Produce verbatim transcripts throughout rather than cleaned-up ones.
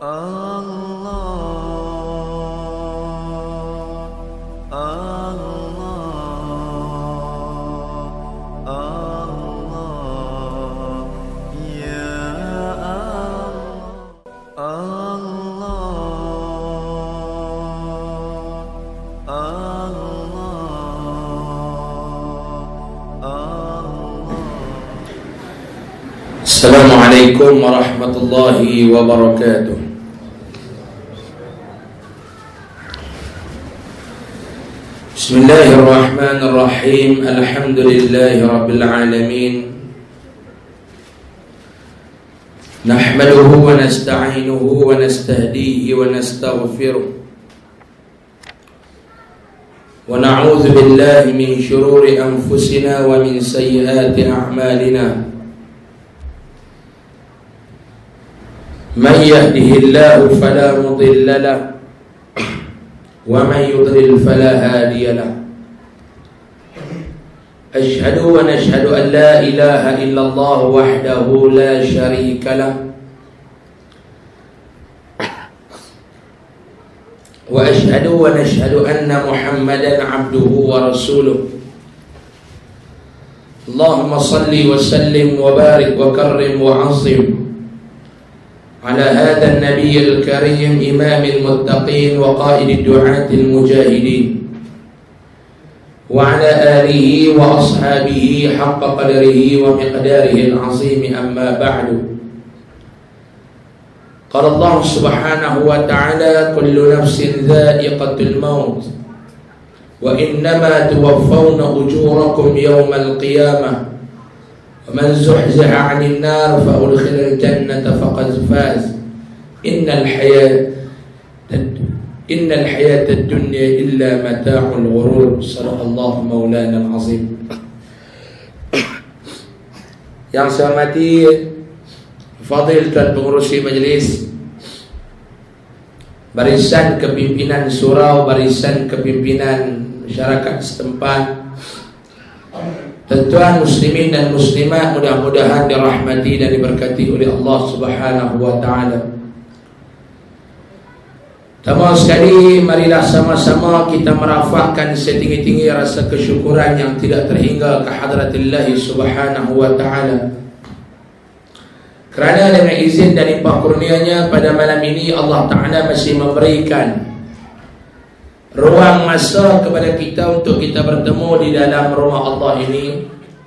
Assalamualaikum warahmatullahi wabarakatuh. Bismillahirrahmanirrahim. Alhamdulillahi rabbil alamin. Nahmaduhu wa nasta'inuhu wa nastahdihi wa nastaghfiruh. Wa na'udzu billahi min shururi anfusina wa min sayyiati a'malina. من يهده الله فلا مضل له ومن يضلل فلا هادي له أشهد ونشهد أن لا إله إلا الله وحده لا شريك له وأشهد ونشهد أن محمدا عبده ورسوله اللهم صل وسلم وبارك وكرم وعظم على هذا النبي الكريم إمام المتقين وقائد الدعاة المجاهدين وعلى آله وأصحابه حق قدره ومقداره العظيم أما بعد قال الله سبحانه وتعالى كل نفس ذائقة الموت وإنما توفون أجوركم يوم القيامة ومن زحزح عن النار فأدخل الجنة فقد فاز إن الحياة إن الحياة الدنيا إلا متاع الغرور صدق الله مولانا العظيم. Yang saya hormati Fadil Tuan Pengurusi Majlis, barisan kepimpinan surau, barisan kepimpinan masyarakat setempat, tuan-tuan muslimin dan muslimat, mudah-mudahan dirahmati dan diberkati oleh Allah Subhanahu wa taala. Pertama sekali, marilah sama-sama kita merafakkan setinggi-tinggi rasa kesyukuran yang tidak terhingga ke hadratillah Subhanahu wa taala. Kerana dengan izin dan limpah kurnianya pada malam ini Allah Taala masih memberikan ruang masa kepada kita untuk kita bertemu di dalam rumah Allah ini.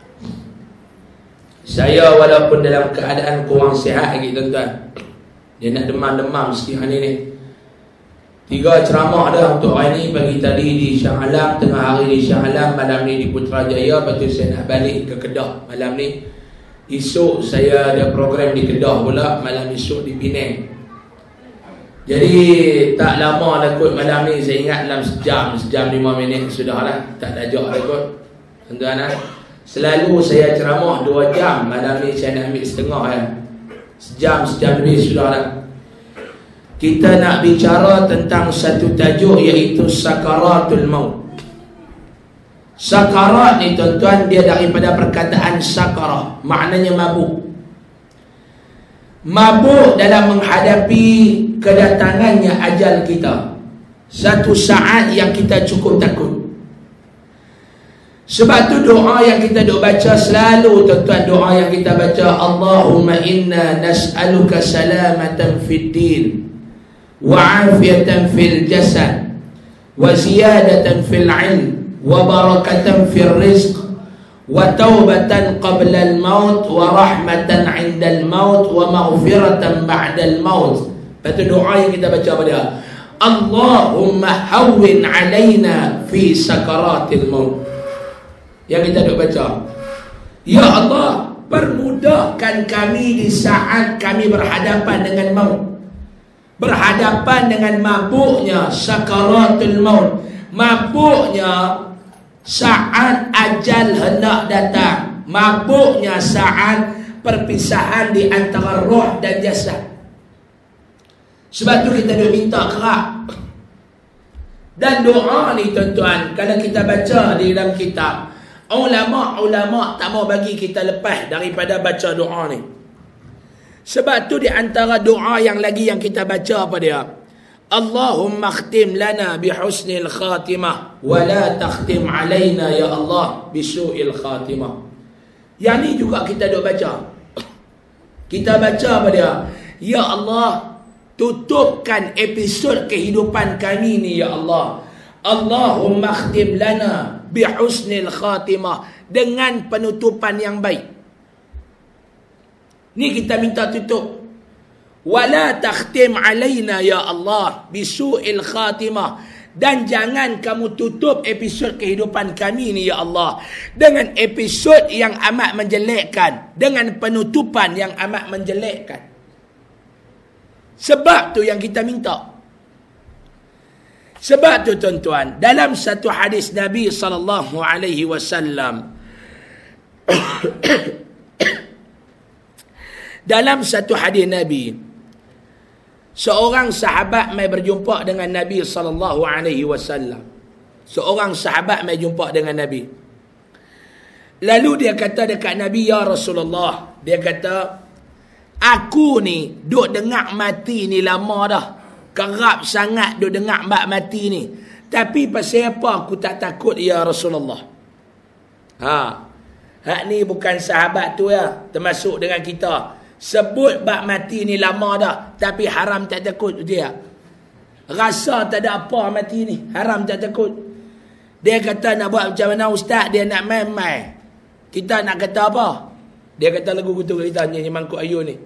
Saya walaupun dalam keadaan kurang sihat lagi tuan-tuan, dia nak demam-demam sikit hari ni. Tiga ceramah dah untuk hari ni. Pagi tadi di Shah Alam, tengah hari di Shah Alam, malam ni di Putrajaya. Lepas tu saya nak balik ke Kedah malam ni. Esok saya ada program di Kedah pula, malam esok di Penang. Jadi tak lama dah kot malam ni, saya ingat dalam sejam, sejam lima minit sudah lah, tak ada ajak dah kot tuan-tuan lah. Selalu saya ceramah dua jam, malam ni saya nak ambil setengah kan, sejam, sejam lebih sudah lah. Kita nak bicara tentang satu tajuk, iaitu sakaratul maut. Sakarat ni tuan-tuan, dia daripada perkataan sakarah, maknanya mabuk. Mabuk dalam menghadapi kedatangannya ajal kita, satu saat yang kita cukup takut. Sebab tu doa yang kita duk baca selalu tuan-tuan, doa yang kita baca, Allahumma inna nas'aluka salamatan fid din wa afiyatan fil jasad wa ziyadatan fil ilm wa barakatan fil rizq wa taubatan qabla al-maut wa rahmatan 'inda al-maut wa maghfiratan ba'da al-maut. Itu doa yang kita baca pada Allahumma hawwin 'alaina fi sakaratil maut. Yang kita duk baca, ya Allah, permudahkan kami di saat kami berhadapan dengan maut, berhadapan dengan mabuknya sakaratul maut, mabuknya saat ajal hendak datang, mabuknya saat perpisahan di antara roh dan jasad. Sebab tu kita dah minta kerap. Dan doa ni tuan-tuan, kalau kita baca di dalam kitab, ulama-ulama tak mau bagi kita lepas daripada baca doa ni. Sebab tu di antara doa yang lagi yang kita baca apa dia? Allahumma khtim lana bihusnil khatimah wa la takhtim alaina ya Allah bisu'il khatimah. Yang ni juga kita duk baca. Kita baca apa dia? Ya Allah, tutupkan episod kehidupan kami ni ya Allah. Allahumma khtim lana bihusnil khatimah, dengan penutupan yang baik. Ni kita minta tutup. Wala takhtim alaina ya Allah bisu'il khatimah, dan jangan kamu tutup episod kehidupan kami ni ya Allah dengan episod yang amat menjelekkan, dengan penutupan yang amat menjelekkan. Sebab tu yang kita minta. Sebab tu tuan-tuan, dalam satu hadis Nabi sallallahu alaihi wasallam, dalam satu hadis Nabi, seorang sahabat mai berjumpa dengan Nabi sallallahu alaihi wasallam. Seorang sahabat mai jumpa dengan Nabi. Lalu dia kata dekat Nabi, ya Rasulullah, dia kata, aku ni duk dengar mati ni lama dah. Kerap sangat duk dengar bab mati ni. Tapi pasal apa aku tak takut ya Rasulullah? Ha. Hak ni bukan sahabat tu ya, termasuk dengan kita. Sebut bab mati ni lama dah, tapi haram tak takut dia. Rasa tak ada apa mati ni, haram tak takut. Dia kata nak buat macam mana ustaz, dia nak main-main. Kita nak kata apa? Dia kata lagu kutu kita nyanyi Mangkuk Ayu ni.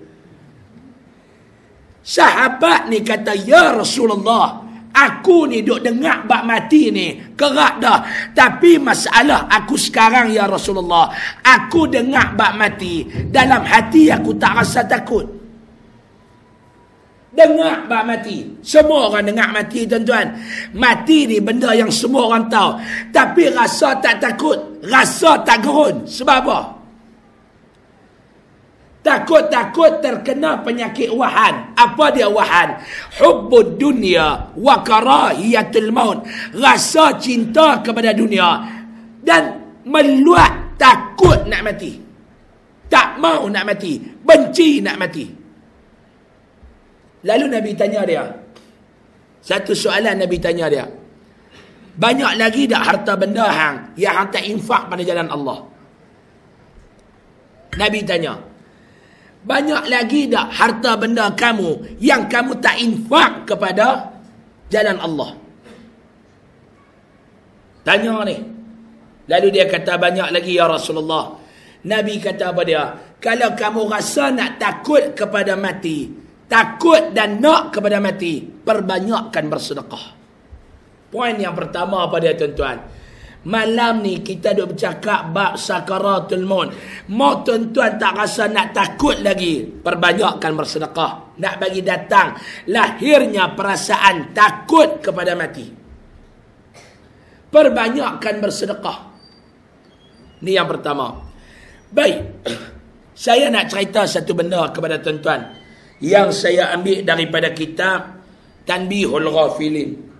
Sahabat ni kata, ya Rasulullah, aku ni duk dengar bab mati ni kerak dah, tapi masalah aku sekarang ya Rasulullah, aku dengar bab mati, dalam hati aku tak rasa takut. Dengar bab mati, semua orang dengar mati tuan-tuan. Mati ni benda yang semua orang tahu, tapi rasa tak takut, rasa tak gerun. Sebab apa? Takut-takut terkena penyakit wahan. Apa dia wahan? Hubbud dunia wa karahiyatul maut. Rasa cinta kepada dunia dan meluat takut nak mati. Tak mau nak mati, benci nak mati. Lalu Nabi tanya dia, satu soalan Nabi tanya dia, banyak lagi tak harta benda hang yang hang tak infak pada jalan Allah? Nabi tanya, banyak lagi tak harta benda kamu yang kamu tak infak kepada jalan Allah? Tanya ni. Lalu dia kata, banyak lagi ya Rasulullah. Nabi kata apa dia? Kalau kamu rasa nak takut kepada mati, takut dan nak kepada mati, perbanyakkan bersedekah. Poin yang pertama apa dia tuan-tuan? Malam ni kita duk bercakap bab sakaratul maut. Mau tuan-tuan tak rasa nak takut lagi, perbanyakkan bersedekah. Nak bagi datang lahirnya perasaan takut kepada mati, perbanyakkan bersedekah. Ni yang pertama. Baik, saya nak cerita satu benda kepada tuan-tuan yang saya ambil daripada kitab Tanbihul Ghafilin.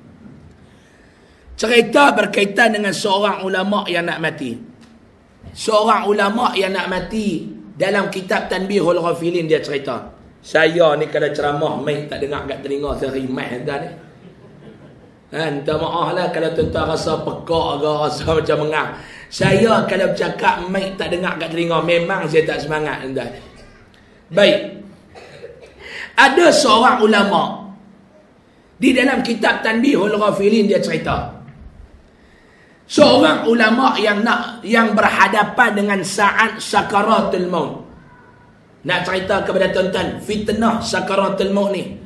Cerita berkaitan dengan seorang ulama yang nak mati. Seorang ulama yang nak mati, dalam kitab Tanbihul Ghafilin dia cerita. Saya ni kalau ceramah mai tak dengar kat telinga, saya rimah dah ni. Ha, minta maaf lah kalau tuan-tuan rasa pekak ke, rasa macam mengang. Saya kalau bercakap mai tak dengar kat telinga, memang saya tak semangat dah. Baik. Ada seorang ulama di dalam kitab Tanbihul Ghafilin dia cerita. Seorang ulama yang nak yang berhadapan dengan saat sakaratul maut. Nak cerita kepada tuan-tuan fitnah sakaratul maut ni.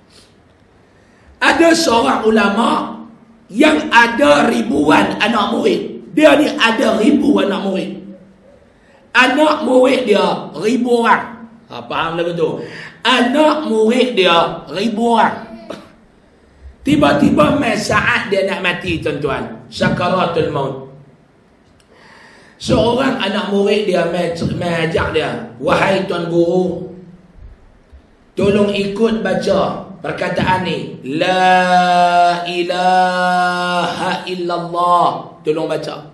Ada seorang ulama yang ada ribuan anak murid. Dia ni ada ribu anak murid. Anak murid dia ribu orang. Ha, faham lagu tu? Anak murid dia ribu orang. Tiba-tiba mai saat dia nak mati tuan-tuan, sakaratul maut. Seorang anak murid dia mai ajak dia, wahai tuan guru, tolong ikut baca perkataan ni, la ilaha illallah. Tolong baca.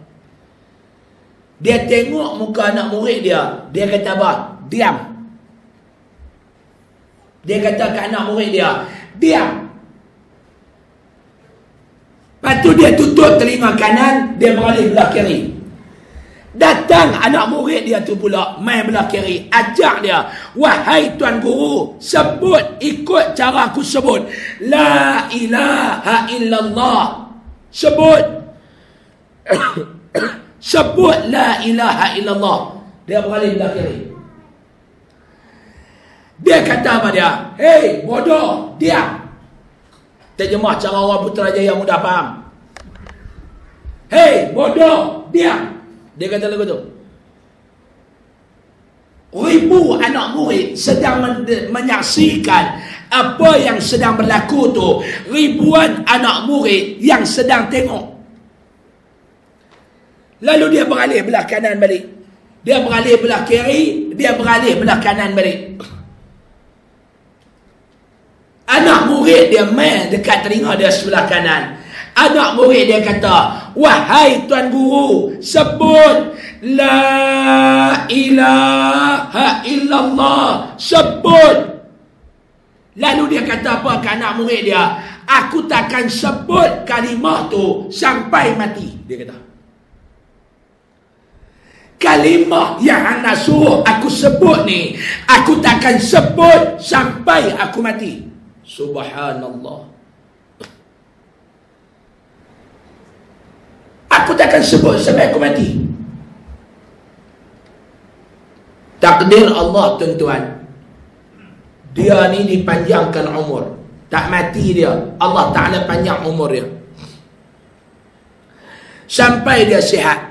Dia tengok muka anak murid dia, dia kata apa? Diam. Dia kata ke anak murid dia, diam. Lepas tu dia tutup telinga kanan, dia beralih belah kiri. Datang anak murid dia tu pula main belah kiri, ajak dia, wahai tuan guru, sebut ikut cara aku sebut, la ilaha illallah. Sebut sebut la ilaha illallah. Dia beralih belah kiri. Dia kata apa dia? Hei bodoh, diam. Terjemah cara orang Putrajaya mudah faham. Hei bodoh, diam. Dia kata lagu tu. Ribu anak murid sedang men- menyaksikan apa yang sedang berlaku tu. Ribuan anak murid yang sedang tengok. Lalu dia beralih belah kanan balik. Dia beralih belah kiri, dia beralih belah kanan balik. Anak murid dia main dekat telinga dia sebelah kanan. Anak murid dia kata, wahai tuan guru, sebut la ilaha illallah. Sebut. Lalu dia kata apa ke anak murid dia? Aku takkan sebut kalimah tu sampai mati. Dia kata, kalimah yang anda suruh aku sebut ni, aku takkan sebut sampai aku mati. Subhanallah. Aku takkan sebut sampai aku mati. Takdir Allah tuan-tuan, dia ni dipanjangkan umur. Tak mati dia, Allah Ta'ala panjang umur dia sampai dia sihat.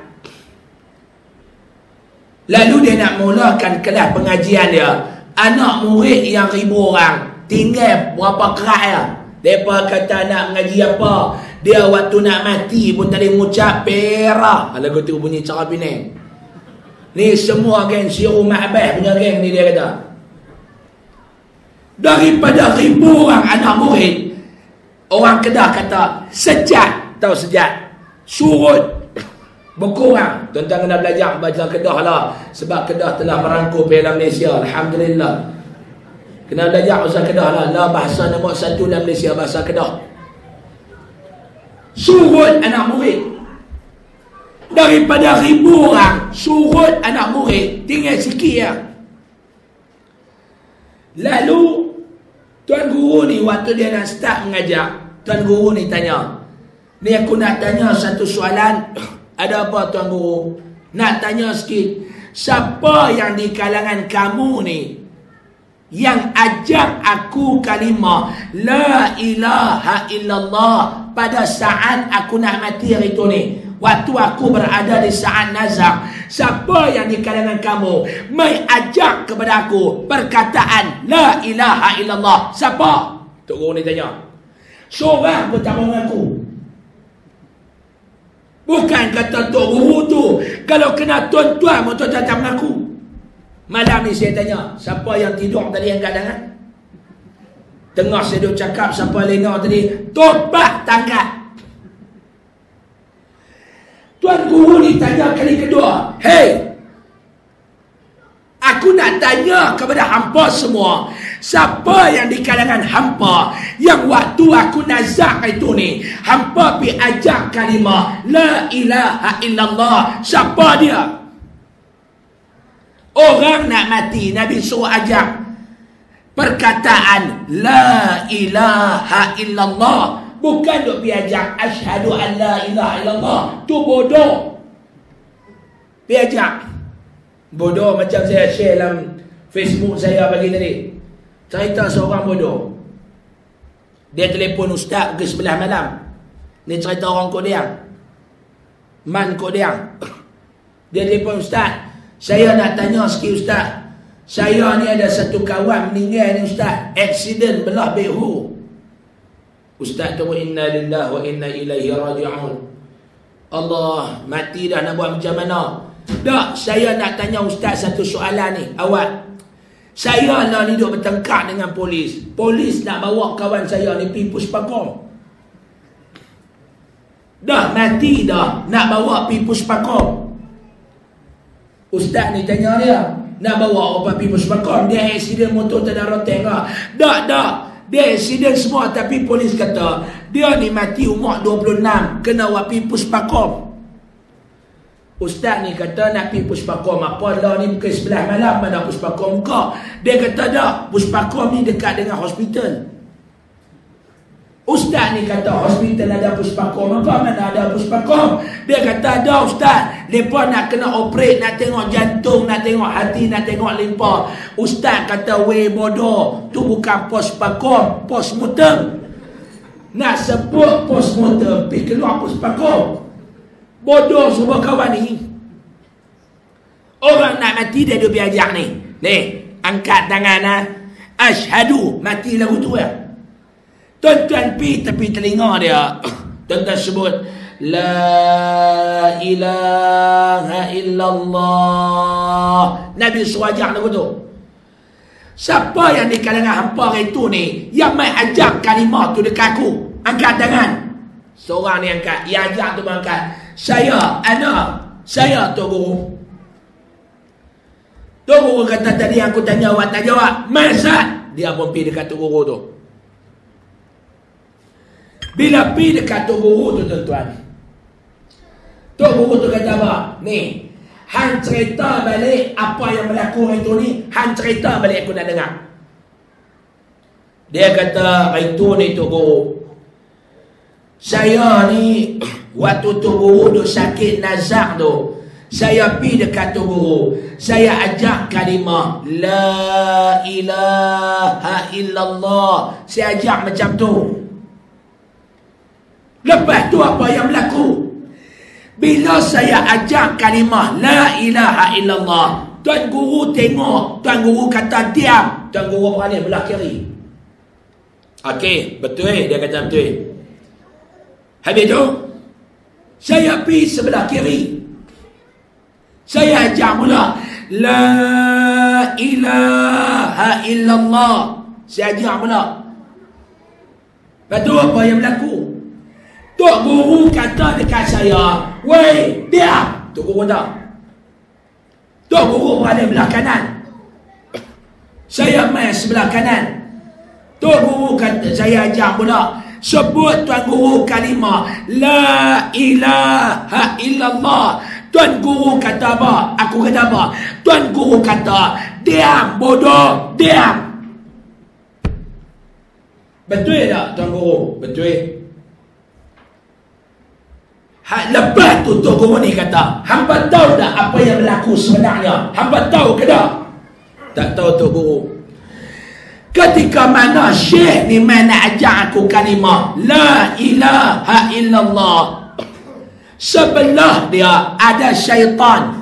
Lalu dia nak mulakan kelas pengajian dia. Anak murid yang ribu orang, tinggal berapa kerat ya. Mereka kata nak mengaji apa, dia waktu nak mati pun tadi mengucap perah. Lagu tu bunyi cara Penang. Ni semua geng Siru Ma'bah punya geng ni, dia kata. Daripada ribu orang anak murid, orang Kedah kata sejat. Tahu sejat? Surut berkurang. Tuan-tuan kena belajar baca Kedah lah, sebab Kedah telah merangkul Piala Malaysia. Alhamdulillah. Kena belajar bahasa Kedah lah. Lah bahasa nombor satu dalam Malaysia, bahasa Kedah. Surut anak murid. Daripada ribu orang, surut anak murid, tinggal sikit ya. Lalu tuan guru ni waktu dia nak start mengajar, tuan guru ni tanya, ni aku nak tanya satu soalan. Ada apa tuan guru? Nak tanya sikit, siapa yang di kalangan kamu ni yang ajak aku kalimah la ilaha illallah pada saat aku nak mati hari tu ni, waktu aku berada di saat nazak? Siapa yang di kalangan kamu mai ajak kepada aku perkataan la ilaha illallah? Siapa? Tok guru ni tanya. Seorang pun tak mau mengaku. Bukan kata tok guru tu, kalau kena tuan-tuan pun tuan-tuan tak mengaku. Malam ni saya tanya, siapa yang tidur tadi angkat tangan? Tengah saya duk cakap, siapa lengah tadi? Tobat tangkat. Tuan guru ni tanya kali kedua, hei, aku nak tanya kepada hampa semua, siapa yang di kalangan hampa yang waktu aku nazak itu ni, hampa pi ajak kalimah la ilaha illallah? Siapa dia? Orang nak mati, Nabi suruh ajak perkataan la ilaha illallah. Bukan duk piajak asyhadu an la ilaha illallah. Tu bodoh. Piajak bodoh macam saya share dalam Facebook saya pagi tadi. Cerita seorang bodoh. Dia telefon ustaz ke sebelah malam. Ni cerita orang Kodeang. Man Kodeang. Dia telefon ustaz, saya nak tanya sikit ustaz. Saya ni ada satu kawan meninggal ni ustaz, aksiden belah behu. Ustaz tu, inna lillahi wa inna ilaihi raji'un. Allah, mati dah, nak buat macam mana? Tak, saya nak tanya ustaz satu soalan ni. Awak, saya lah ni duk bertengkar dengan polis. Polis nak bawa kawan saya ni pergi Puspakom. Dah mati dah, nak bawa pergi Puspakom. Ustaz ni tanya dia, nak bawa orang pergi puspakom. Dia accident motor tak ada roteng ke? Tak, tak. Dia accident semua, tapi polis kata dia ni mati umur dua puluh enam, kena buat pergi puspakom. Ustaz ni kata nak pergi puspakom apa lah ni, pukul sebelas malam mana puspakom kau. Dia kata tak, puspakom ni dekat dengan hospital. Ustaz ni kata hospital ada puspakom apa, mana ada puspakom. Dia kata ada ustaz, mereka nak kena operate, nak tengok jantung, nak tengok hati, nak tengok limpa. Ustaz kata weh bodoh, tu bukan puspakom, postmortem. Nak sebut postmortem, pergi keluar puspakom. Bodoh semua kawan ni. Orang nak mati dia duk biajak ni. Ni, angkat tangan ha. Asyhadu, mati lagu tu ya. Tuan-tuan pi tepi telinga dia. Tuan-tuan sebut la ilaha illallah. Nabi suruh ajak lagu tu. Siapa yang di kalangan hampa hari tu ni yang mai ajak kalimah tu dekat aku? Angkat tangan. Seorang ni angkat, yang ajak tu angkat. Saya, ana, saya tu guru. Tu guru kata tadi aku tanya awak tak jawab. Masa dia pun pergi dekat tu guru tu. Bila pergi dekat tu guru tu tuan-tuan, tu guru tu kata apa? Ni, hang cerita balik apa yang berlaku hari tu ni. Hang cerita balik aku nak dengar. Dia kata hari tu ni tu guru, saya ni waktu tu guru duk sakit nazak tu, saya pergi dekat tu guru, saya ajak kalimah la ilaha illallah, saya ajak macam tu. Lepas tu apa yang berlaku? Bila saya ajak kalimah la ilaha illallah, tuan guru tengok, tuan guru kata diam, tuan guru berani belah kiri. Okey, betul eh? Dia kata betul. Habis tu saya pergi sebelah kiri, saya ajak mula la ilaha illallah, saya ajak mula. Lepas tu apa yang berlaku? Tok guru kata dekat saya, weh diam. Tok guru tak, Tok guru berada belah kanan, saya main sebelah kanan. Tok guru kata, saya ajak mula, sebut tuan guru kalimah la ilaha illallah. Tuan guru kata apa? Aku kata apa? Tuan guru kata diam bodoh, diam. Betul tak tuan guru? Betul. Ha, lepas tu tuan guru ni kata, hamba tahu tak apa yang berlaku sebenarnya? Hamba tahu ke tak? Tak tahu tuan guru. Ketika mana syekh ni mana ajak aku kalimah la ilaha illallah, sebelah dia ada syaitan.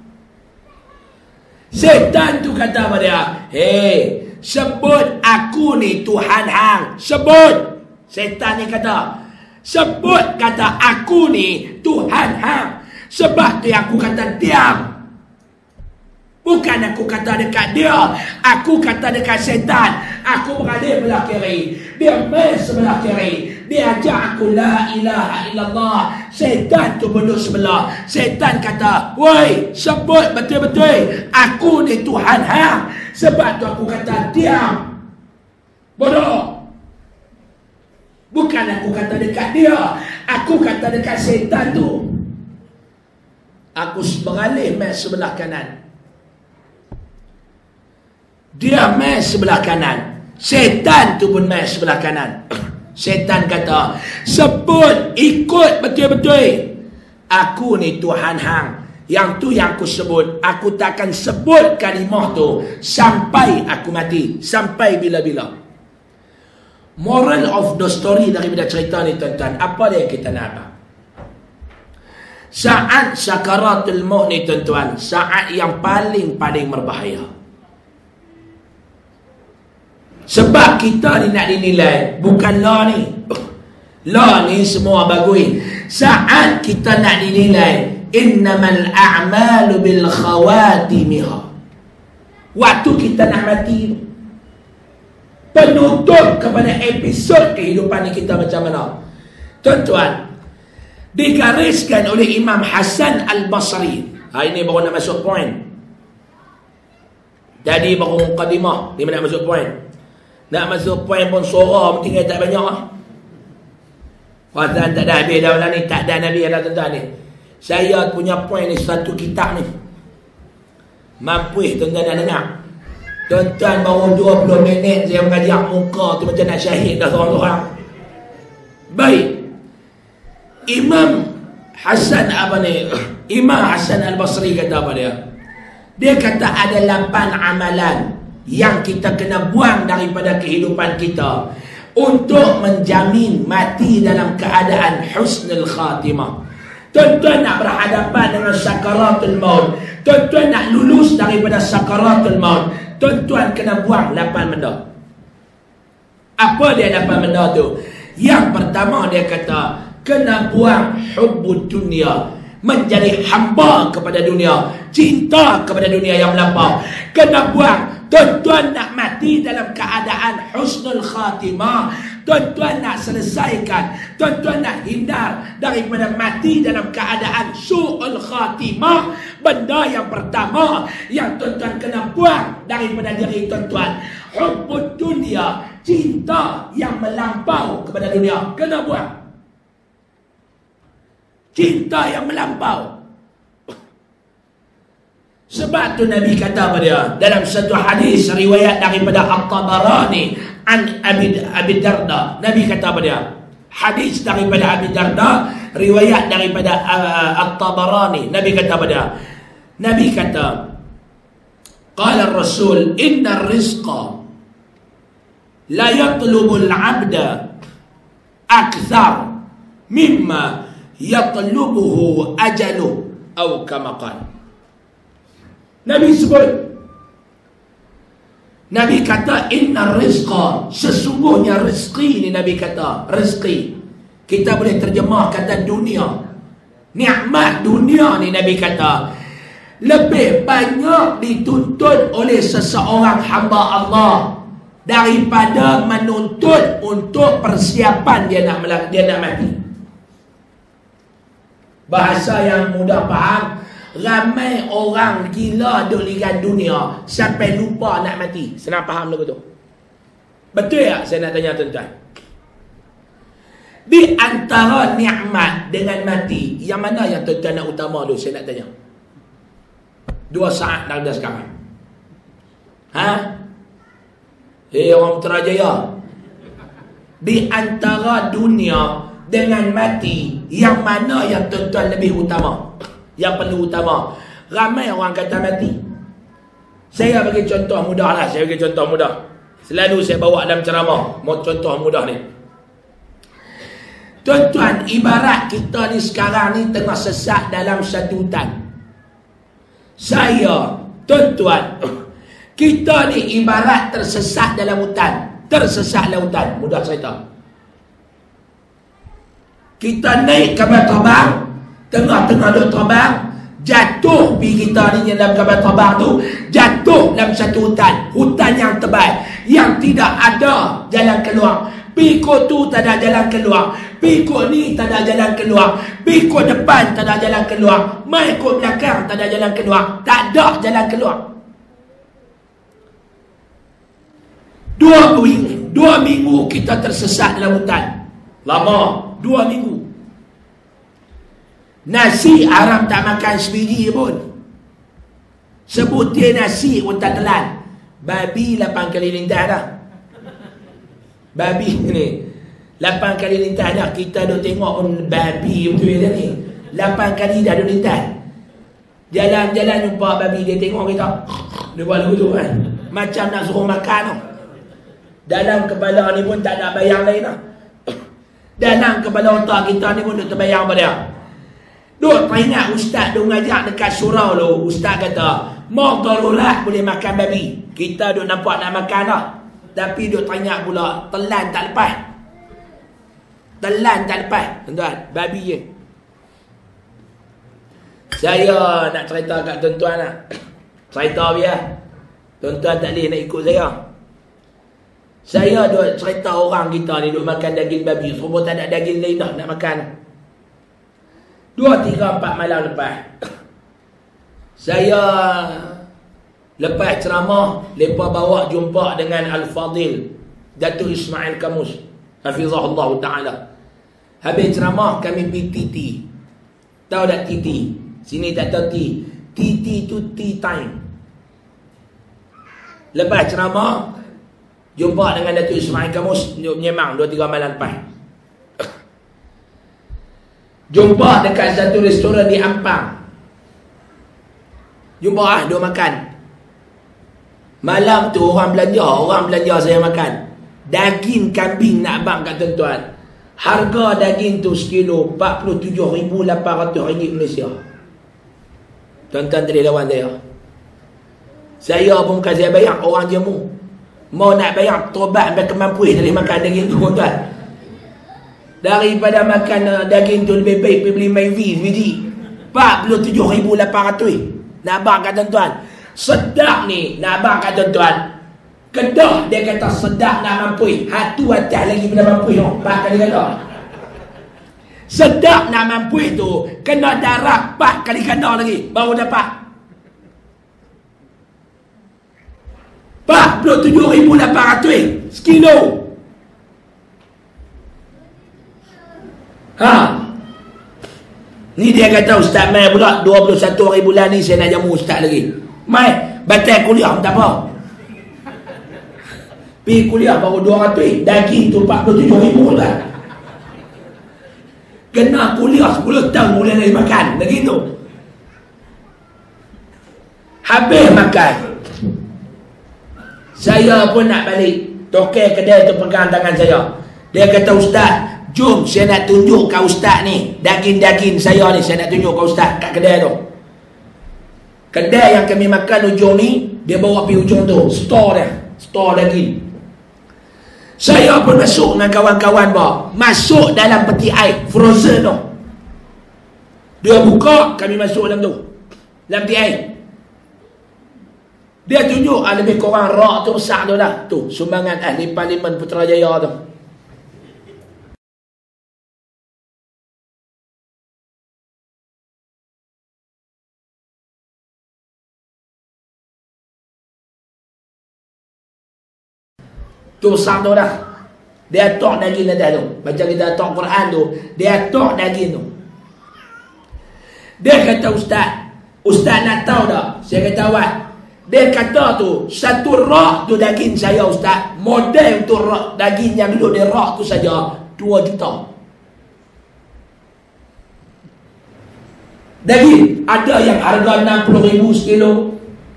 Syaitan tu kata pada dia, hei, sebut aku ni Tuhan hang. Sebut. Syaitan ni kata, sebut kata aku ni Tuhan hang. Sebab tu aku kata diam. Bukan aku kata dekat dia, aku kata dekat syaitan. Aku berada belah kiri, dia main sebelah kiri. Dia ajak aku la ilaha illallah, syaitan tu duduk sebelah. Syaitan kata, woi, sebut betul-betul aku ni Tuhan hang. Sebab tu aku kata diam. Bodoh. Bukan aku kata dekat dia, aku kata dekat syaitan tu. Aku beralih main sebelah kanan, dia main sebelah kanan. Syaitan tu pun main sebelah kanan. Syaitan kata, sebut, ikut betul-betul aku ni Tuhan hang. Yang tu yang aku sebut. Aku takkan sebut kalimah tu sampai aku mati, sampai bila-bila. Moral of the story daripada cerita ni tuan-tuan, apa dia yang kita nak apa? Saat sakaratul maut ni tuan-tuan, saat yang paling-paling berbahaya. Sebab kita ni nak dinilai bukan law ni. Law ni semua bagus. Saat kita nak dinilai, innamal a'malu bil khawatimiha. Waktu kita nak mati, penutup kepada episod kehidupan ni kita macam mana? Tuan-tuan, digariskan oleh Imam Hasan Al-Basri. Ha, ini baru nak masuk point. Jadi baru mukadimah. Dia nak masuk point. Nak masuk point pun suara tinggal tak banyak lah. Pasal tak ada habis dah ni. Tak ada Nabi ada tuan-tuan ni. Saya punya point ni satu kitab ni. Mampu tuan-tuan nak dengar. Tuan-tuan baru dua puluh minit saya mengajak muka tu macam nak syahid dah seorang-seorang. Baik. Imam Hasan apa ni? Imam Hasan Al-Basri kata apa dia? Dia kata ada lapan amalan yang kita kena buang daripada kehidupan kita untuk menjamin mati dalam keadaan husnul khatimah. Tuan-tuan nak berhadapan dengan sakaratul maut, tuan-tuan nak lulus daripada sakaratul maut, tuan-tuan kena buang lapan benda. Apa dia lapan benda tu? Yang pertama dia kata kena buang hubbud dunia, menjadi hamba kepada dunia, cinta kepada dunia yang melampau. Kena buang. Tuan-tuan nak mati dalam keadaan husnul khatimah, tuan-tuan nak selesaikan, tuan-tuan nak hindar daripada mati dalam keadaan su'ul khatimah. Benda yang pertama yang tuan-tuan kena buang daripada diri tuan-tuan, hubbud dunia, cinta yang melampau kepada dunia. Kena buang. Cinta yang melampau. Sebab tu Nabi kata pada dia dalam satu hadis riwayat daripada At-Tabarani an Abi, Abi Darda. Nabi kata pada dia, hadis daripada Abi Darda riwayat daripada uh, At-Tabarani. Nabi kata pada dia, Nabi kata qala Rasul inna rizqa la yatlubul abda akthar mimma yatlubuhu ajaluh atau kama qala. Nabi sebut, Nabi kata inna rizqa, sesungguhnya rezeki ni. Nabi kata rezeki, kita boleh terjemah kata dunia, nikmat dunia ni. Nabi kata lebih banyak dituntut oleh seseorang hamba Allah daripada menuntut untuk persiapan dia nak dia nak mati. Bahasa yang mudah faham, ramai orang gila duk ligan dunia sampai lupa nak mati. Senang faham lagu tu? Betul tak? Saya nak tanya tuan-tuan. Di antara nikmat dengan mati, yang mana yang tuan-tuan nak utama dulu? Saya nak tanya. Dua saat dah dah sekarang. Ha? Eh, orang Putrajaya. Di antara dunia dengan mati, yang mana yang tuan-tuan lebih utama? Yang perlu utama. Ramai orang kata mati. Saya bagi contoh mudah lah. Saya bagi contoh mudah. Selalu saya bawa dalam ceramah. Mau contoh mudah ni. Tuan-tuan, ibarat kita ni sekarang ni tengah sesat dalam satu hutan. Saya, tuan-tuan, kita ni ibarat tersesat dalam hutan. Tersesat dalam hutan. Mudah cerita. Kita naik kapal terbang, tengah-tengah duk terbang, jatuh pi kita ni dalam kapal terbang tu, jatuh dalam satu hutan, hutan yang tebal, yang tidak ada jalan keluar. Pikuk tu tak ada jalan keluar, pikuk ni tak ada jalan keluar, pikuk depan tak ada jalan keluar, mai ikut belakang tak ada jalan keluar, tak ada jalan keluar. Dua minggu, dua minggu kita tersesat dalam hutan. Lama, dua minggu. Nasi haram tak makan sebiji pun. Sebutir nasi pun tak telan. Babi lapan kali lintah dah. Babi ni lapan kali lintah dah. Kita duk tengok pun babi betul dia ni. Lapan kali dah duk lintah. Jalan-jalan jumpa babi, dia tengok kita, dia buat lagu tu kan, macam nak suruh makan tu. Dalam kepala ni pun tak ada bayang lain lah. Dalam kepala otak kita ni pun duk terbayang pada dia. Duk teringat ustaz duk ngajak dekat surau lu. Ustaz kata mau darurat boleh makan babi. Kita duk nampak nak makan dah, tapi duk teringat pula telan tak lepas. Telan tak lepas tuan-tuan, babi je. Saya nak cerita kat tuan-tuan lah. Cerita biar tuan-tuan tak boleh nak ikut saya. Saya duk cerita orang kita ni duk makan daging babi, semua tak ada daging lain dah nak makan. Dua, tiga, empat malam lepas, saya Lepas ceramah, mereka bawa jumpa dengan Al-Fadil Datuk Ismail Kamus Hafizahullah Ta'ala. Habis ceramah, kami pergi T T. Tahu tak T T? Sini tak tahu T. T T tu tea time. Lepas ceramah, jumpa dengan Datuk Ismail Kamus, menyemang dua tiga malam lepas. Jumpa dekat satu restoran di Ampang. Jumpa ah, dia makan. Malam tu orang belanja, orang belanja saya makan. Daging kambing nak bang kat tuan-tuan. Harga daging tu sekilo empat puluh tujuh ribu lapan ratus ringgit Malaysia. Tuan-tuan tadi lawan saya. Saya pun bukan saya bayar, orang jemu. Mau nak bayar tobat sampai kemampuan dari makan daging tu tuan-tuan. Daripada makan uh, daging tu lebih baik pergi beli Myvi biji empat puluh tujuh ribu lapan ratus. Nak bang kat tuan-tuan. Sedap ni, nak abang kat tuan-tuan. Kedah dia kata sedap nak mampu. Hatu atas lagi pada mampu. Empat kali kata. Sedap nak mampu tu, kena darab empat kali kena lagi. Baru dapat. empat puluh tujuh ribu lapan ratus sekilo. Ha. Ni dia kata ustaz mai pula dua puluh satu hari bulan ni saya nak jamu ustaz lagi. Mai, batal kuliah tak apa. Pergi kuliah baru dua ratus, daging tu empat puluh tujuh ribu lah. Kena kuliah sepuluh tahun boleh lagi makan, lagi tu. Habis makan. Saya pun nak balik. Tokek kedai tu pegang tangan saya. Dia kata ustaz, jom saya nak tunjuk kat ustaz ni. Daging-daging saya ni saya nak tunjuk kat ustaz kat kedai tu. Kedai yang kami makan ujung ni, dia bawa pergi ujung tu. Store dia. Store daging. Saya pun masuk dengan kawan-kawan bawa. Masuk dalam peti air. Frozen tu. Dia buka, kami masuk dalam tu. Dalam peti air. Dia tunjuk, ah, lebih kurang rak tu besar tu dah. Tu, sumbangan ahli Parlimen Putrajaya tu. Tu besar tu dah. Dia atok daging atas tu. Macam kita atok Quran tu, dia atok daging tu. Dia kata ustaz, ustaz nak tahu tak? Saya kata awak. Dia kata tu, satu rak tu daging saya ustaz, model tu rak daging yang duduk di rak tu saja dua juta. Daging ada yang harga enam puluh ribu sekilo.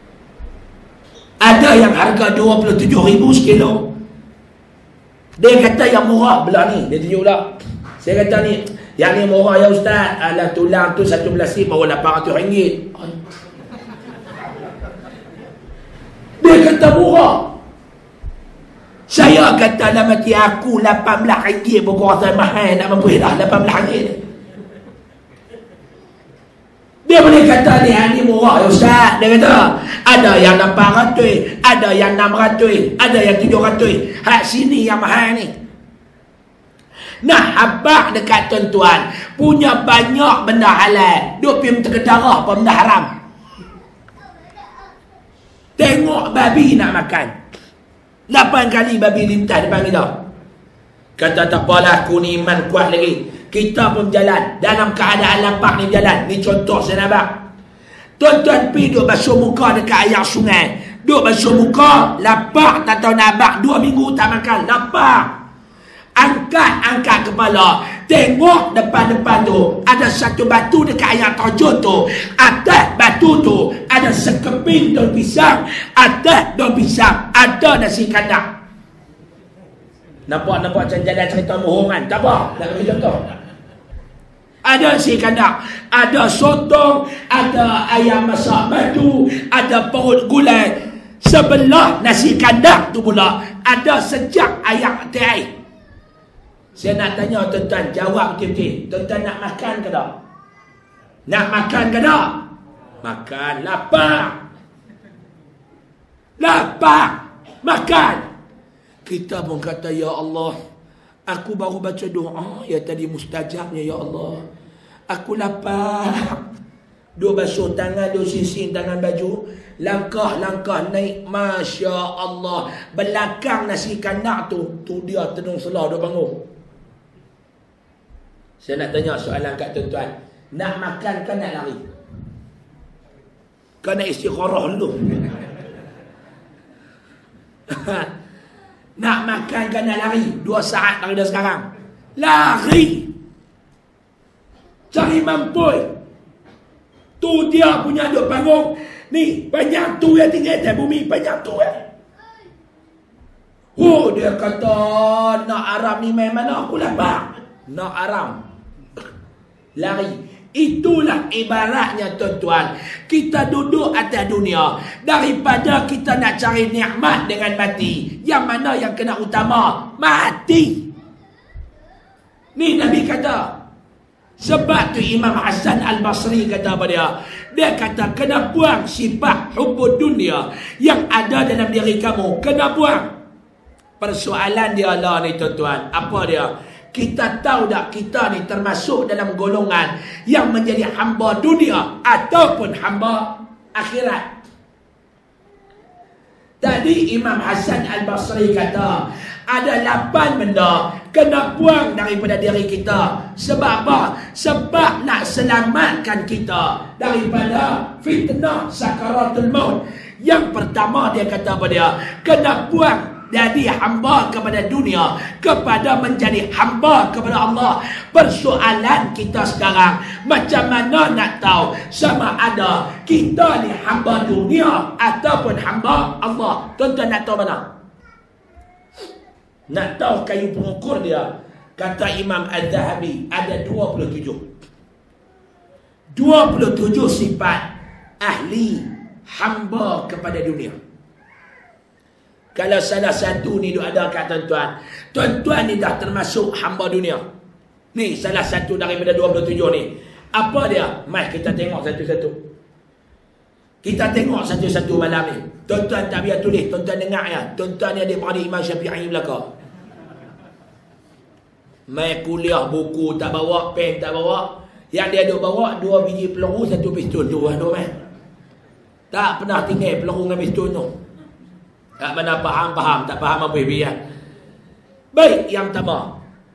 Ada yang harga dua puluh tujuh ribu sekilo. Dia kata yang murah belah ni. Dia tunjuk pula. Saya kata ni, yang ni murah ya ustaz. Alah tulang tu satu belas baru lapan ratus ringgit. Dia kata murah. Saya kata dalam hati aku lapan belas ringgit pun kau rasa mahal nak mampu dah lapan belas ringgit. Dia boleh kata ni, ni murah ya ustaz. Dia kata ada yang lapan ratus, ada yang enam ratus, ada yang tujuh ratus. Hak sini yang mahal ni. Nah, habaq dekat tuan-tuan punya banyak benda halal. Duk pergi terkedarah apa benda haram. Tengok babi nak makan. lapan kali babi lintas depan kita. Kata tak apalah, aku ni iman kuat lagi. Kita pun jalan dalam keadaan lapar ni jalan. Ni contoh saya nak bak. Tuan-tuan pergi duduk basuh muka dekat air sungai. Duduk basuh muka, lapar tak tahu nak bak. Dua minggu tak makan, lapar. Angkat-angkat kepala. Tengok depan-depan tu. Ada satu batu dekat air terjun tu. Atas batu tu ada sekeping daun pisang. Atas daun pisang ada nasi kandar. Nampak-nampak macam jalan cerita bohongan. Tak apa, nak bagi contoh. Ada nasi kandar, ada sotong, ada ayam masak batu, ada perut gulai. Sebelah nasi kandar tu pula ada sejak ayam teh. Saya nak tanya tuan-tuan, jawab betul-betul. Tuan-tuan nak makan ke tak? Nak makan ke tak? Makan, lapar. Lapar, makan. Kita pun kata, ya Allah, aku baru baca doa ya tadi mustajabnya, ya Allah. Aku lapar. Duk basuh tangan, duk sisin tangan baju. Langkah-langkah naik, Masya Allah. Belakang nasi kandak tu, tu dia tenung selah, dia bangun. Saya nak tanya soalan kat tuan-tuan. Nak makan ke nak lari? Kau nak istikharah dulu. Nak makan ke nak lari? Dua saat daripada sekarang. Lari. Cari mampui. Tu dia punya duk bangun. Ni, banyak tu yang tinggal di bumi. Banyak tu ya. Oh, dia kata, nak aram ni main mana aku lapar. Nak aram. Lari. Itulah ibaratnya tuan-tuan. Kita duduk atas dunia. Daripada kita nak cari nikmat dengan mati. Yang mana yang kena utama? Mati. Ni Nabi kata. Sebab tu Imam Hasan Al-Basri kata apa dia? Dia kata kena buang sifat hubud dunia yang ada dalam diri kamu. Kena buang. Persoalan dia lah ni tuan-tuan. Apa dia? Kita tahu tak kita ni termasuk dalam golongan yang menjadi hamba dunia ataupun hamba akhirat. Tadi Imam Hasan Al-Basri kata ada lapan benda kena buang daripada diri kita. Sebab apa? Sebab nak selamatkan kita daripada fitnah sakaratul maut. Yang pertama dia kata apa dia? Kena buang dari hamba kepada dunia kepada menjadi hamba kepada Allah. Persoalan kita sekarang, macam mana nak tahu sama ada kita ni hamba dunia ataupun hamba Allah? Tuan-tuan nak tahu mana? Nak tahu kayu pengukur dia? Kata Imam Al-Zahabi ada dua puluh tujuh. dua puluh tujuh sifat ahli hamba kepada dunia. Kalau salah satu ni ada kat tuan-tuan, tuan-tuan ni dah termasuk hamba dunia. Ni salah satu daripada dua puluh tujuh ni. Apa dia? Mari kita tengok satu-satu. Kita tengok satu-satu malam ni. Tuan-tuan tak biar tulis, tuan-tuan dengar ya. Tuan-tuan ni adik-beradik Imam Syafi'i belakang. Mai kuliah buku tak bawa, pen tak bawa. Yang dia ada bawa dua biji peluru, satu pistol tu ada mai. Tak pernah tinggal peluru dengan pistol tu. Tak mana faham-faham, tak faham apa biar. Baik, yang pertama.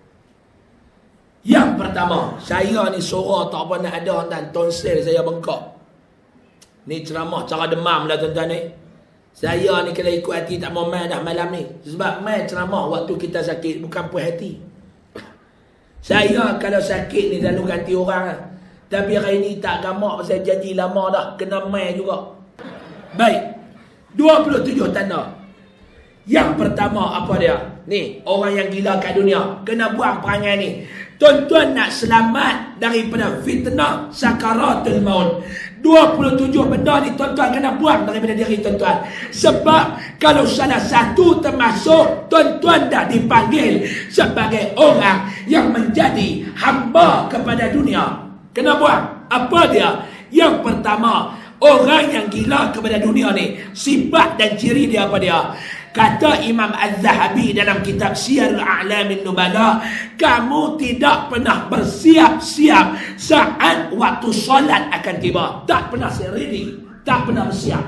Yang pertama, saya ni suara tak apa nak ada dan tonsil saya bengkak. Ni ceramah cara demam lah tuan-tuan ni. Saya ni kena ikut hati tak mau main dah malam ni. Sebab main ceramah waktu kita sakit, bukan puas hati. Saya kalau sakit ni selalu ganti orang lah. Tapi hari ni tak gamak pasal janji lama dah, kena main juga. Baik. dua puluh tujuh tanda. Yang pertama apa dia? Ni, orang yang gila kat dunia. Kena buang perangai ni. Tuan-tuan nak selamat daripada fitnah sakaratul maut. dua puluh tujuh benda ni tuan-tuan kena buang daripada diri tuan-tuan. Sebab kalau salah satu termasuk, tuan-tuan dah dipanggil sebagai orang yang menjadi hamba kepada dunia. Kena buang. Apa dia? Yang pertama, orang yang gila kepada dunia ni, sifat dan ciri dia apa dia? Kata Imam Al-Zahabi dalam kitab Siyarul A'lamin Nubala, kamu tidak pernah bersiap-siap saat waktu solat akan tiba. Tak pernah ready, tak pernah bersiap.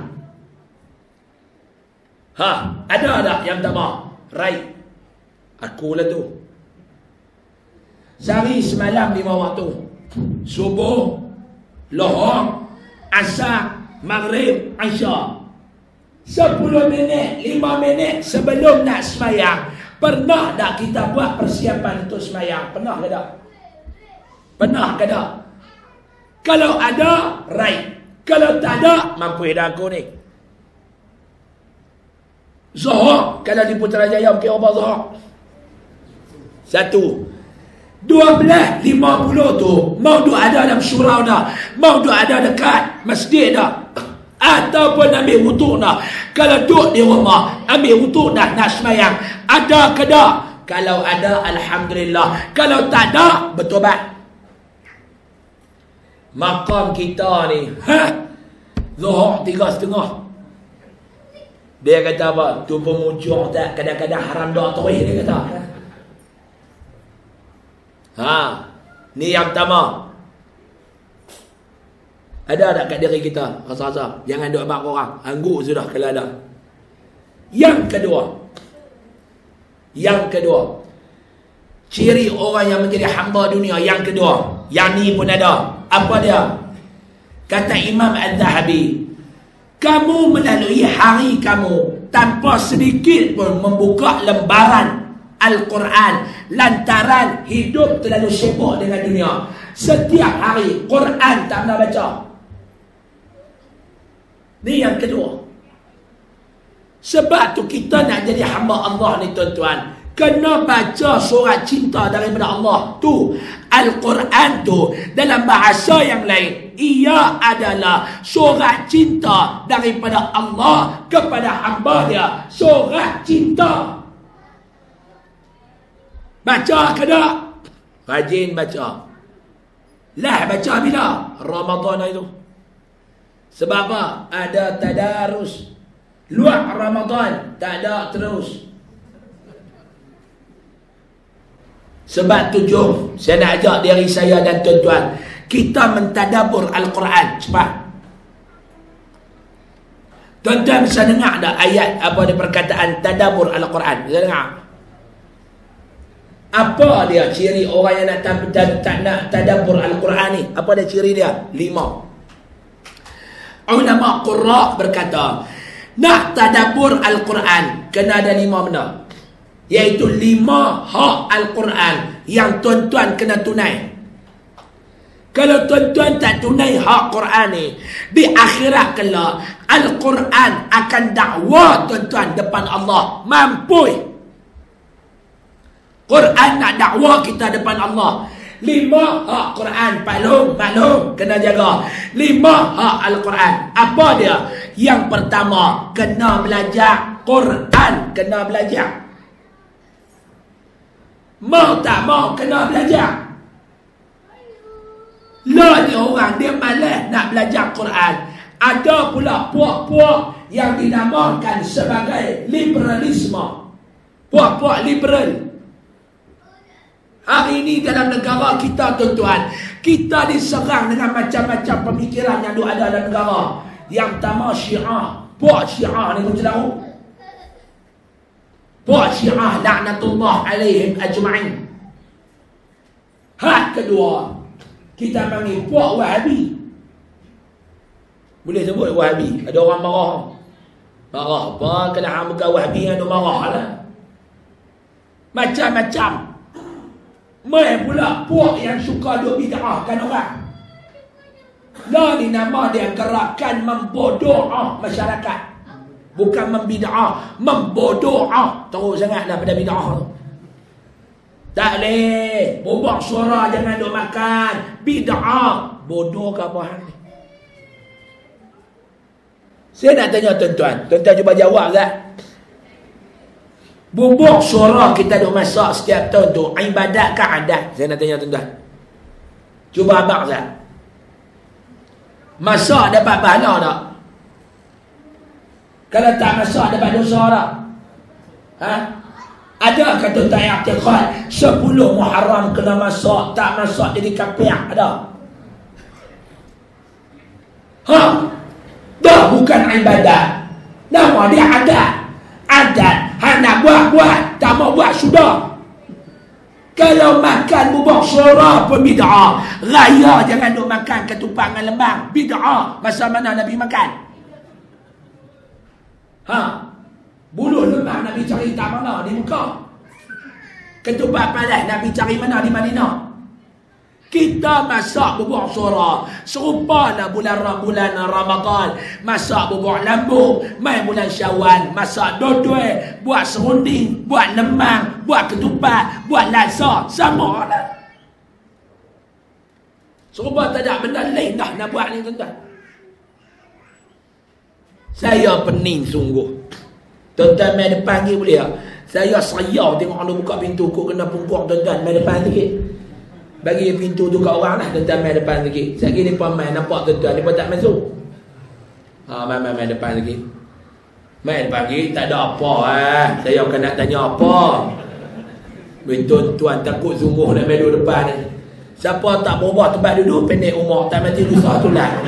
Ha, ada tak yang pertama? Right. Aku lah tu. Sehari semalam lima waktu. Subuh, Lohor, Asar, Maghrib, Isya. Sepuluh minit, lima minit sebelum nak semayang, pernah tak kita buat persiapan untuk semayang? Pernah ke tak? Pernah ke tak? Kalau ada, right. Kalau tak ada, mampu dah aku ni. Zuhur, kalau di Putrajaya mungkin apa Zuhur? Satu. Dua belas, lima puluh tu, mau duk ada dalam surau dah, mau duk ada dekat masjid dah. Ataupun ambil wudu dah. Kalau duduk di rumah, ambil wudu dah nak semayang. Ada ke tak? Kalau ada, Alhamdulillah. Kalau tak ada, bertobat. Makam kita ni, ha? Zuhur tiga setengah. Dia kata apa? Tu pemujung tak, kadang-kadang haram doa terus dia kata. Ha, ni yang pertama. Ada tak kat diri kita rasa-rasa? Jangan duk abang orang. Angguk sudah kalau ada. Yang kedua. Yang kedua. Ciri orang yang menjadi hamba dunia. Yang kedua. Yang ni pun ada. Apa dia? Kata Imam Al-Zahabi. Kamu melalui hari kamu tanpa sedikit pun membuka lembaran Al-Quran lantaran hidup terlalu sibuk dengan dunia. Setiap hari Quran tak pernah baca. Ni yang kedua. Sebab tu kita nak jadi hamba Allah ni tuan-tuan, kena baca surat cinta daripada Allah tu. Al-Quran tu dalam bahasa yang lain, ia adalah surat cinta daripada Allah kepada hamba dia. Surat cinta. Baca ke tak? Rajin baca. Lah baca bila? Ramadan itu. Sebab apa? Ada tadarus. Luar Ramadan tak ada terus. Sebab tujuh, saya nak ajak diri saya dan tuan-tuan, kita mentadabur Al-Quran. Cepat. Tuan-tuan bisa dengar tak ayat apa dia perkataan tadabur Al-Quran? Bisa dengar? Apa dia ciri orang yang nak tak, tak nak tadabbur Al-Quran ni? Apa dia ciri dia? Lima. Ulama Qurra berkata, nak tadabbur Al-Quran kena ada lima benda. Iaitu lima hak Al-Quran yang tuan-tuan kena tunai. Kalau tuan-tuan tak tunai hak Quran ni, di akhirat kelak Al-Quran akan dakwa tuan-tuan depan Allah. Mampu Quran nak dakwa kita depan Allah. Lima hak Quran, maklum, maklum, kena jaga. Lima hak Al-Quran. Apa dia? Yang pertama, kena belajar Quran, kena belajar. Mau tak mau kena belajar. Lah ni orang dia malas nak belajar Quran. Ada pula puak-puak yang dinamakan sebagai liberalisme. Puak-puak liberal. Hari ini dalam negara kita tuan-tuan, kita diserang dengan macam-macam pemikiran yang ada dalam negara. Yang pertama Syiah. Puak Syiah ni macam tahu. Puak Syiah laknatullah alaihim ajma'in. Hak kedua, kita panggil puak Wahabi. Boleh sebut Wahabi? Ada orang marah. Marah apa? Kena hang bukan Wahabi yang ada marah lah. Macam-macam. Mai pula puak yang suka duk bid'ahkan orang. Lah ni nama dia gerakan membodoh masyarakat. Bukan membid'ah, membodoh. Teruk sangatlah pada bid'ah tu. Tak boleh. Bobok suara jangan duk makan. Bid'ah. Bodoh ke apa hal ni? Saya nak tanya tuan-tuan. Tuan-tuan cuba jawab tak? Bubuk suara kita duk masak setiap tahun tu, ibadat ke adat? Saya nak tanya tuan-tuan. Cuba abang tak? Masak dapat pahala tak? Kalau tak masak dapat dosa tak? Ha? Ada ke tuan-tuan yang i'tiqad sepuluh Muharram kena masak, tak masak jadi kafir? Ada? Ha? Dah bukan ibadat. Nama dia adat. Adat. Hang nak buat-buat, tak mau buat sudah. Kalau makan bubuk suara pun bid'ah. Raya jangan duk makan ketupat dengan lembang. Bid'ah. Masa mana Nabi makan? Ha? Bulu lembang Nabi cari tak mana? Di Mekah. Ketupat palas Nabi cari mana? Di Madinah. Kita masak bubuk suara serupalah bulan bulan Ramadan, masak bubuk lambu, mai bulan Syawal, masak dodoi, buat serunding, buat lemang, buat ketupat, buat lazar, sama lah. Serupa tak ada benda lain dah nak buat ni tuan-tuan. Saya pening sungguh. Tuan-tuan mai depan ni boleh tak? Saya sayau tengok orang buka pintu kok kena pungkuk tuan-tuan mai depan sikit. Bagi pintu tu kat orang lah. Tuan-tuan main depan sikit. Sekali mereka main. Nampak tuan-tuan. Mereka tak masuk. Ha, main, main, main depan sikit. Main depan sikit. Tak ada apa eh. Saya akan nak tanya apa. Tuan-tuan takut sungguh nak main duduk depan ni. Siapa tak berubah tempat duduk, pendek umur, tak mati dosa tu lah.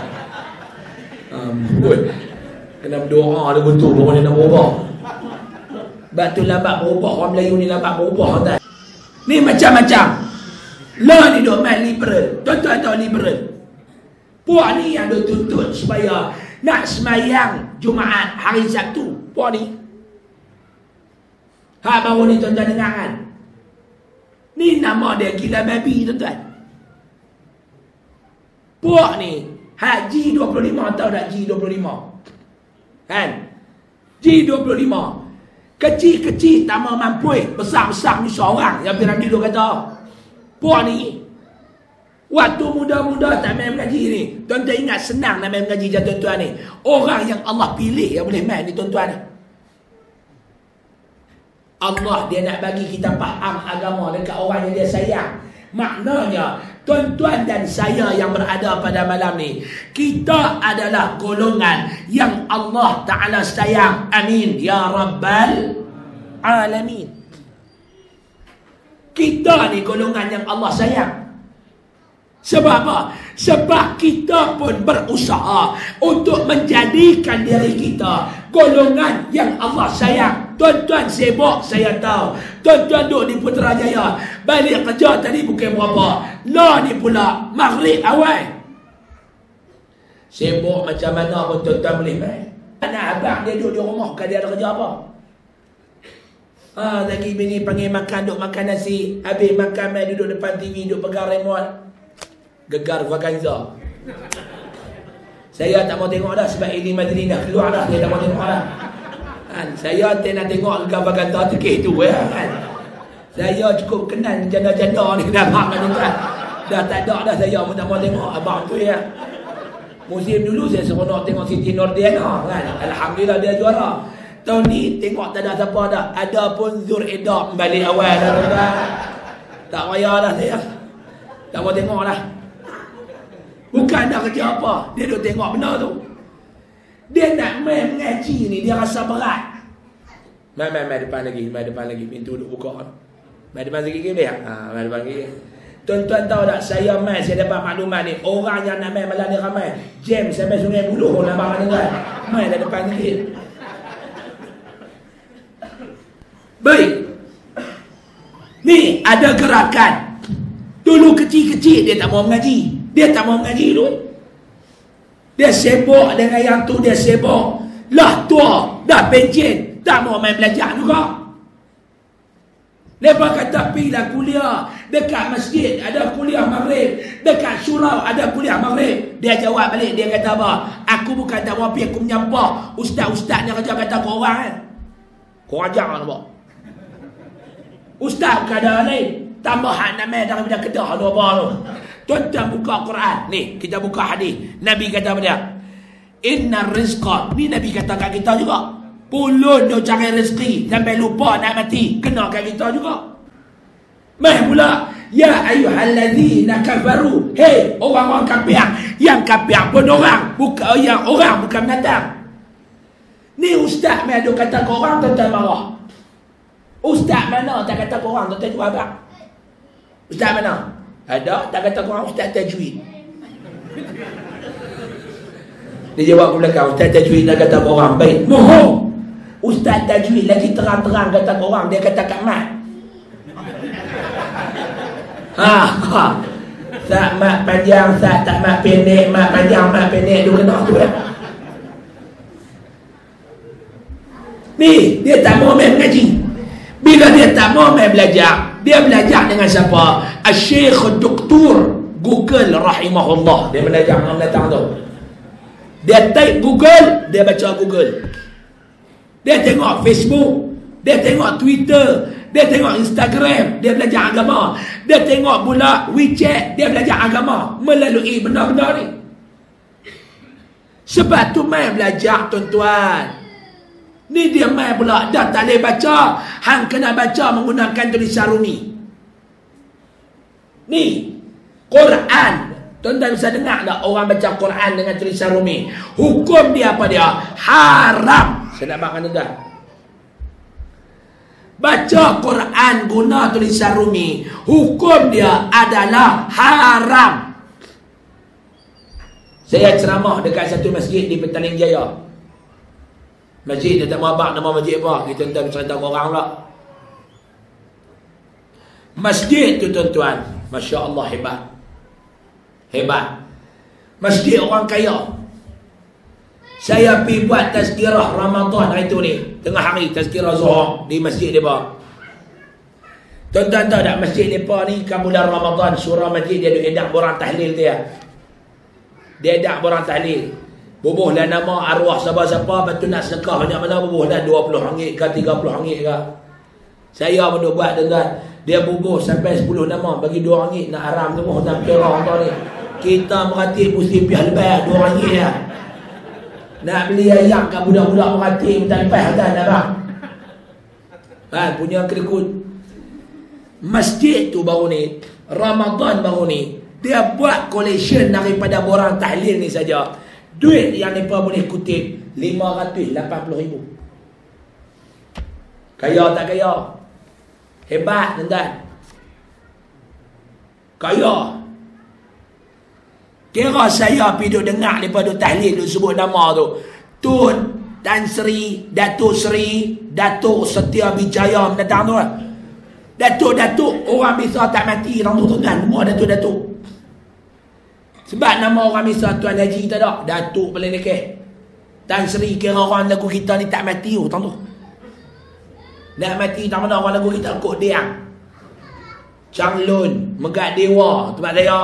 Amboi. Kena berdoa dia betul baru dia nak berubah. Sebab tu lambat berubah. Orang Melayu ni lambat berubah tak? Ni macam-macam. Lah ni duk main liberal. Tuan-tuan tahu liberal. Puak ni yang duk tuntut supaya nak semayang Jumaat hari Sabtu. Puak ni. Ha baru ni tuan-tuan dengar kan? Ni nama dia gila babi tuan-tuan. Puak ni Haji dua puluh lima tahu tak G dua puluh lima? Kan? G dua puluh lima. Kecil-kecil tak mau mampu, besar-besar ni seorang yang Nabi dulu kata. Puak ni waktu muda-muda tak main mengaji ni. Tuan-tuan ingat senang nak main mengaji je tuan-tuan ni. Orang yang Allah pilih yang boleh main ni tuan-tuan ni. Allah dia nak bagi kita faham agama dekat orang yang dia sayang. Maknanya tuan-tuan dan saya yang berada pada malam ni, kita adalah golongan yang Allah Ta'ala sayang. Amin ya Rabbal Alamin. Kita ni golongan yang Allah sayang. Sebab apa? Sebab kita pun berusaha untuk menjadikan diri kita golongan yang Allah sayang. Tuan-tuan sibuk, saya tahu. Tuan-tuan duduk di Putrajaya, balik kerja tadi bukan berapa. Lah ni pula maghrib awal. Sibuk macam mana pun tuan-tuan boleh main. Anak abang dia duduk di rumah, kan dia ada kerja apa? Ah, lagi bini panggil makan, duduk makan nasi. Habis makan main duduk depan T V, duduk pegang remote. Gegar vakanza. Saya tak mau tengok dah sebab ini Madrid dah keluar dah. Saya tak mau tengok dah. Kan? Saya tak nak tengok gegar vakanza tekih tu ya, kan? Saya cukup kenal janda-janda ni dah mak kan tuan. Dah tak ada dah saya pun tak mau tengok abang tu ya. Musim dulu saya seronok tengok Siti Nordiana kan. Alhamdulillah dia juara. Tahun ni tengok tak ada siapa dah. Ada pun Zur Edak balik awal dah tuan. Tak payah dah saya. Tak mau tengok dah. Bukan nak kerja apa. Dia duk tengok benda tu. Dia nak main mengaji ni, dia rasa berat. Main, main, main depan lagi. Main depan lagi. Pintu duk buka. Main depan sikit dia. Ha, main depan lagi. Tuan-tuan tahu tak, saya main, saya dapat maklumat ni. Orang yang nak main malam ni ramai. Jam sampai Sungai Buloh pun abang ni kan. Main dah depan sikit. Baik. Ni ada gerakan. Dulu kecil-kecil dia tak mau mengaji. Dia tak mau mengaji tu. Dia sibuk dengan yang tu, dia sibuk. Lah tua, dah pencen, tak mau main belajar juga. Lepas kata pergilah kuliah. Dekat masjid ada kuliah maghrib. Dekat surau ada kuliah maghrib. Dia jawab balik, dia kata apa? Aku bukan tak mau pergi, aku menyampah. Ustaz-ustaz ni kerja kata korang kan. Korang ajar apa? Ustaz bukan ada lain. Tambahan nak main daripada kedah dua apa tu. Tuan-tuan buka Quran. Ni, kita buka hadis. Nabi kata apa dia? Inna rizqa. Ni Nabi kata kat kita juga. Pulun dia cari rezeki. Sampai lupa nak mati. Kena kat kita juga. Meh pula. Ya ayyuhalladzina kafaru. Hei, orang-orang kafir. Yang kafir pun orang. Bukan yang orang, bukan binatang. Ni ustaz meh dia kata ke orang, tuan-tuan marah. Ustaz mana tak kata ke orang, tuan-tuan jawab apa? Ustaz mana? Ada, tak kata korang ustaz tajwid. Dia jawab ke belakang, ustaz tajwid dah kata korang. Baik, mohon. Ustaz tajwid lagi terang-terang kata korang. Dia kata kat mat. Ha, ha. Sak mat panjang, sak tak mat pendek, mat panjang, mat pendek. Dia kena tu ya. Ni, dia tak mau main mengaji. Bila dia tak mau main belajar, dia belajar dengan siapa? Al-Syekh Doktor Google rahimahullah. Dia belajar dengan datang tu. Dia type Google, dia baca Google. Dia tengok Facebook, dia tengok Twitter, dia tengok Instagram, dia belajar agama. Dia tengok pula WeChat, dia belajar agama melalui benda-benda ni. Sebab tu main belajar tuan-tuan. Ni dia main pula, dah tak boleh baca. Hang kena baca menggunakan tulisan Rumi. Ni Quran. Tuan-tuan bisa dengar tak orang baca Quran dengan tulisan Rumi? Hukum dia apa dia? Haram. Saya nak makan tuan. baca Quran guna tulisan Rumi, hukum dia adalah haram. Saya ceramah dekat satu masjid di Petaling Jaya. Masjid dia tak mahu abang nama masjid apa, kita tak cerita ke orang pula. Masjid tu tuan-tuan, Masya Allah, hebat. Hebat. Masjid orang kaya. Saya pergi buat tazkirah Ramadan hari tu ni, tengah hari tazkirah Zuhur di masjid mereka. Tuan-tuan tahu tak, masjid mereka ni kan bulan Ramadan, surah masjid dia ada edak borang tahlil dia. Dia edak borang tahlil. Bubuhlah nama arwah siapa-siapa, betul nak sedekah banyak mana, bubuhlah dua puluh ringgit ke tiga puluh ringgit ke. Saya pun buat tuan-tuan. Dia bubuh sampai sepuluh nama, bagi dua ringgit nak haram semua dalam kira kau ni. Kita merhati mesti pihak lebih dua ringgit ya. Nak beli ayam kat budak-budak merhati minta lepas atas dah bang. Ha, punya kerikut. Masjid tu baru ni, Ramadan baru ni, dia buat collection daripada borang tahlil ni saja. Duit yang mereka boleh kutip lima ratus lapan puluh ribu. Kaya tak kaya? Hebat tuan-tuan. Kaya. Kira saya pergi duduk dengar daripada tahlil duduk sebut nama tu. Tun Tan Sri, Datuk Sri, Datuk Setia Bijaya mendatang tu lah. Datuk-datuk orang biasa tak mati orang tu tuan-tuan. Semua datuk-datuk. Sebab nama orang biasa Tuan Haji kita tak. Datuk paling dekeh. Tan Sri kira orang lagu kita ni tak mati tu tuan tu. Nak mati tak mana orang lagu kita Kok Diang, Changlun, Megat Dewa, tempat saya.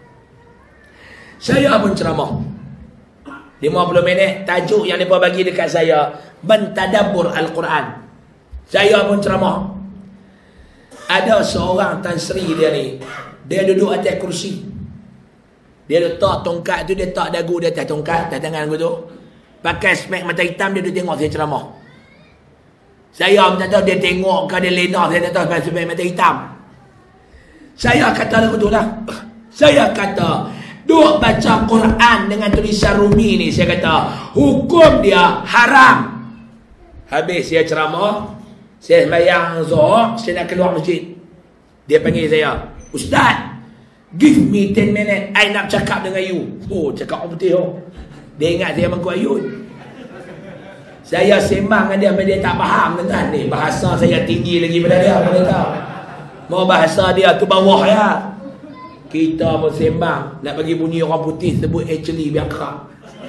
Saya pun ceramah lima puluh minit. Tajuk yang mereka bagi dekat saya, mentadabbur Al-Quran. Saya pun ceramah. Ada seorang Tan Sri dia ni, dia duduk atas kursi. Dia letak tongkat tu, dia tak dagu dia atas tongkat, atas tangan aku tu. Pakai smek mata hitam, dia duduk tengok saya ceramah. Saya pun tak tahu dia tengok ke dia lena, saya tak tahu sebab smek mata hitam. Saya kata lagu tu lah. Saya kata, duk baca Quran dengan tulisan Rumi ni, saya kata hukum dia haram. Habis saya ceramah, saya sembahyang Zuhur, saya nak keluar masjid. Dia panggil saya, Ustaz, give me ten minutes, I nak cakap dengan you. Oh, cakap orang putih oh. Dia ingat saya mengku ayun. Saya sembang dengan dia, tapi dia tak faham tuan-tuan. Ni bahasa saya tinggi lagi pada dia, apa dia tahu. Mau bahasa dia tu bawah ya. Kita pun sembang, nak bagi bunyi orang putih sebut actually biar kerap.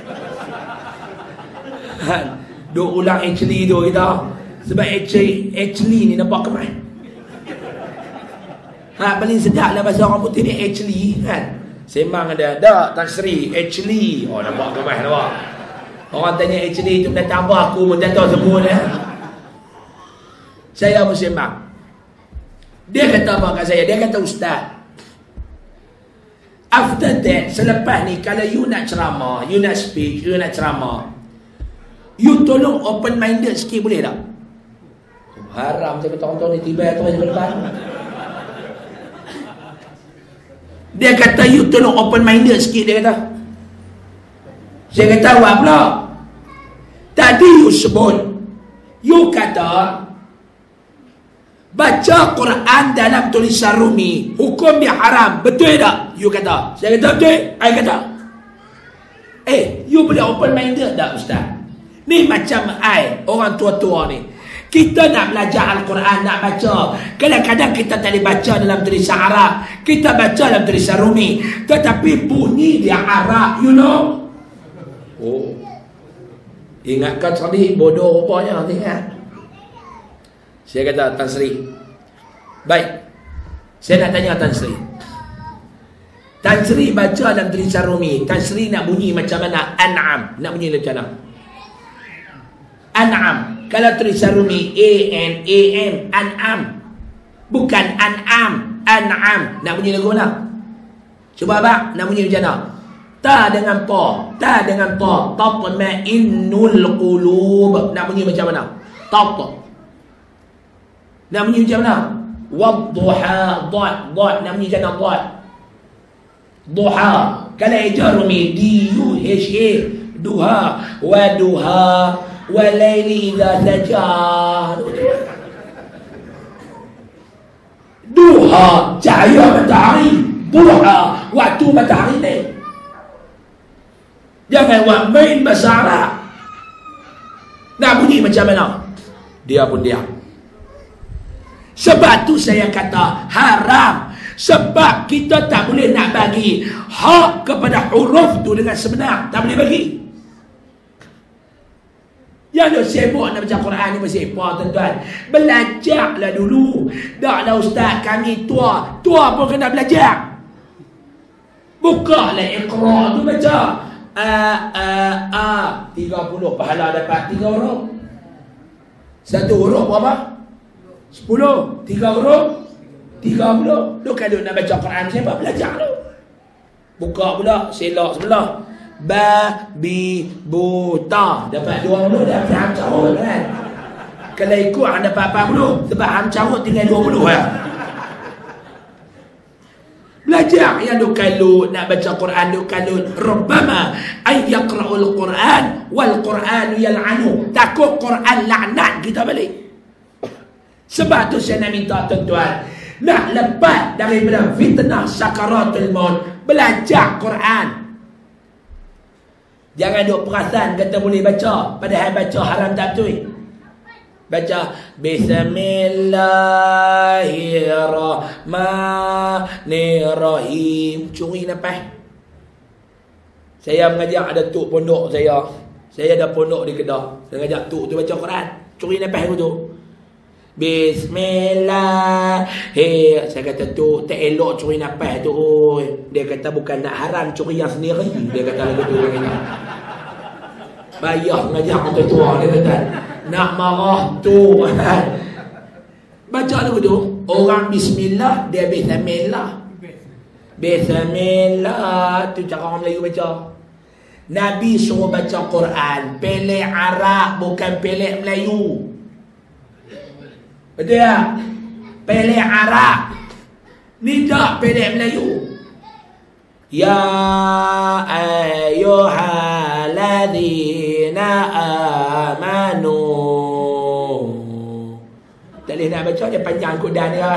Duk ulang actually tu kita. Sebab actually, actually ni nampak kemai. Ha, paling sedap lah bahasa orang putih ni actually kan. Sembang ada, dak Tan Sri, actually. Oh nampak kemai nampak. Orang tanya actually tu datang apa, aku pun tak tahu sebut ya. Saya pun sembang. Dia kata apa kat saya? Dia kata, Ustaz, after that, selepas ni, kalau you nak ceramah, you nak speech, you nak ceramah, you tolong open-minded sikit boleh tak? Oh, haram saya kata orang-orang ni tiba tu aja depan. Dia kata, you tolong open-minded sikit, dia kata. Saya kata, awak pula. Tadi you sebut, you kata, baca Quran dalam tulisan Rumi, hukum dia haram. Betul tak? You kata. Saya kata betul. I kata. Eh, you boleh open-minded tak Ustaz? Ni macam I, orang tua-tua ni. Kita nak belajar Al-Quran, nak baca. Kadang-kadang kita tak boleh baca dalam tulisan Arab. Kita baca dalam tulisan Rumi. Tetapi bunyi dia Arab, you know. Oh. Ingatkan cerdik, bodoh rupanya. Ingat. Saya kata, Tan Sri, baik, saya nak tanya Tan Sri. Tan Sri baca dalam tulisan Rumi, Tan Sri nak bunyi macam mana? An'am. Nak bunyi macam mana? An'am. Kalau tulisan Rumi, A N A M, An'am. Bukan An'am, An'am. Nak bunyi lagu mana? Cuba abang, nak bunyi macam mana? Ta dengan ta, ta dengan ta, tatma'innul qulub. Nak bunyi macam mana? Ta, ta. Nak bunyi macam mana? Wadduha, dad, dad. Nak bunyi macam mana? Dad. Duha. Kalau ejar Rumi, D U H A, duha. Waduha, walayli idha saja. duha, cahaya matahari. Duha, waktu matahari ni. Jangan buat main bahasa Arab. Nak bunyi macam mana? Dia pun diam. Sebab tu saya kata haram. Sebab kita tak boleh nak bagi hak kepada huruf tu dengan sebenar. Tak boleh bagi. Yang dia sibuk nak baca Quran ni masih apa tuan-tuan? Belajarlah dulu. Taklah ustaz kami tua. Tua pun kena belajar. Buka lah Iqra tu baca. A, A, A. tiga puluh pahala dapat tiga huruf. Satu huruf berapa? sepuluh. Tiga huruf? tiga puluh. Lu kalau nak baca Quran siapa belajar tu? Buka pula selok sebelah. Ba, bi, bu, ta. Dapat dua puluh dah faham carut kan? Kalau ikut hang dapat empat puluh. Sebab hang carut tinggal dua puluh ya. Belajar yang lu kalau nak baca Quran lu kalau rubbama ay yaqra'ul Quran wal Quran yal'anu. Takut Quran laknat kita balik. Sebab tu saya nak minta tuan-tuan nak lepas daripada fitnah sakaratul maut, belajar Quran. Jangan duk perasan kata boleh baca padahal baca haram tak betul. Baca Bismillahirrahmanirrahim. Curi nafas. Saya mengajar ada tok pondok saya. Saya ada pondok di Kedah. Saya ngajak tok tu baca Quran. Curi nafas aku tu. Bismillahirrahmanirrahim. Saya kata tu tak elok curi nafas tu. Dia kata bukan nak haram, curi yang sendiri. Dia kata lagu tu orang ini. Bayar ngajak orang tua dia kata nak marah tu. Baca lagu tu. Orang bismillah dia bismillah. Bismillah tu cara orang Melayu baca. Nabi suruh baca Quran pelek Arab bukan pelek Melayu. Betul tak? Pelek Arab. Ni tak pelek Melayu. Ya ayyuhalladzina amanu. Tak boleh nak baca dia panjang kot dah dia.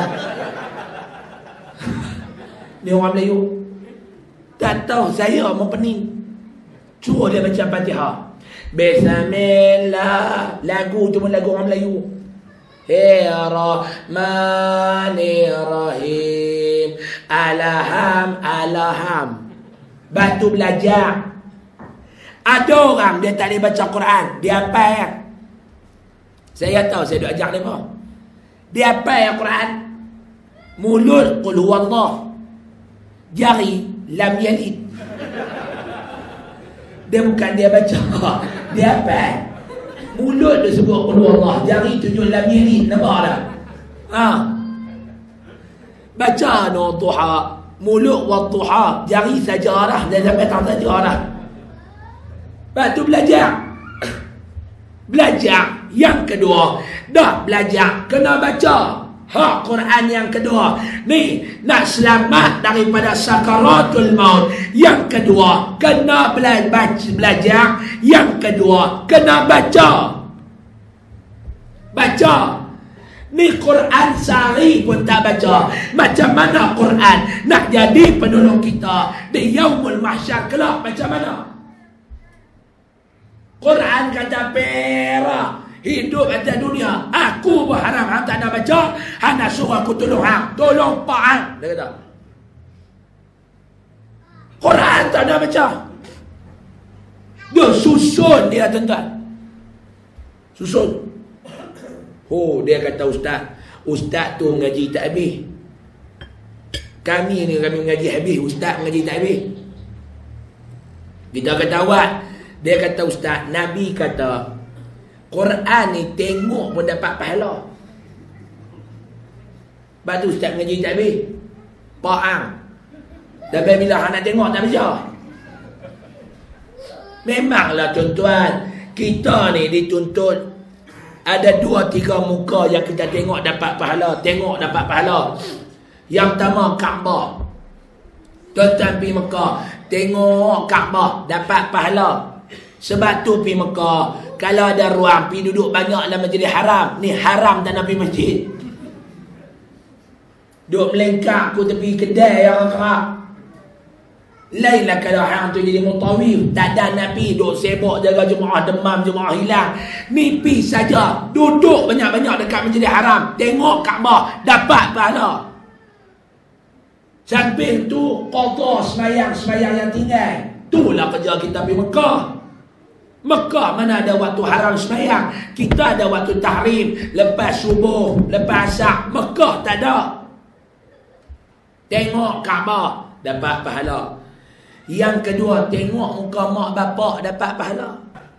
Ni orang Melayu. Tak tahu saya mau pening. Cuba dia baca Fatihah. Bismillah. Lagu tu pun lagu orang Melayu. Rahmanirrahim. Alham, alham. Batu belajar. Ada orang dia tak boleh baca Quran, dia apa ya? Saya tahu, saya duk ajar dia apa. Dia apa ya Quran? Mulut qul huwallah. Jari lam yalid. Dia bukan dia baca. Dia apa? Mulut dia sebut qul huwallah, jari tunjuk lam yalid. Nampak tak? Ha. Baca no duha, mulut wa duha, jari saja dah, dah sampai tak saja dah. Lepas tu belajar. Belajar. Yang kedua, dah belajar kena baca hak Quran. Yang kedua ni nak selamat daripada sakaratul maut. Yang kedua kena belajar, belajar. Yang kedua kena baca. Baca. Ni Quran sehari pun tak baca. Macam mana Quran nak jadi penolong kita di yaumul mahsyar kelak? Macam mana? Quran kata pera hidup atas dunia. Aku berharap hang tak nak baca, hang nak suruh aku tolong hang. Tolong pak hang. Dia kata. Quran tak nak baca. Dia susun dia tuan-tuan. Susun. Oh, dia kata ustaz. Ustaz tu mengaji tak habis. Kami ni kami mengaji habis. Ustaz mengaji tak habis. Kita kata awak. Dia kata ustaz, Nabi kata Quran ni tengok pun dapat pahala. Lepas tu ustaz mengaji tak habis. Pa'ang. Sampai bila hang nak tengok tak baca. Memanglah tuan-tuan, kita ni dituntut ada dua tiga muka yang kita tengok dapat pahala. Tengok dapat pahala. Yang pertama Kaabah. Tuan-tuan pergi Mekah, tengok Kaabah dapat pahala. Sebab tu pergi Mekah, kalau ada ruang pergi duduk banyak dalam Masjidil Haram. Ni haram tak nak pergi masjid. Duk melengkak ku tepi kedai yang kerap. Lainlah kalau hang tu jadi mutawif, tak ada Nabi duk sibuk jaga jemaah, demam jemaah hilang. Ni pi saja duduk banyak-banyak dekat Masjidil Haram, tengok Kaabah, dapat pahala. Samping tu qada sembahyang-sembahyang yang tinggal. Itulah kerja kita pergi Mekah. Mekah mana ada waktu haram sembahyang, kita ada waktu tahrim, lepas subuh, lepas asar. Mekah tak ada. Tengok Kaabah, dapat pahala. Yang kedua, tengok muka mak bapak, dapat pahala.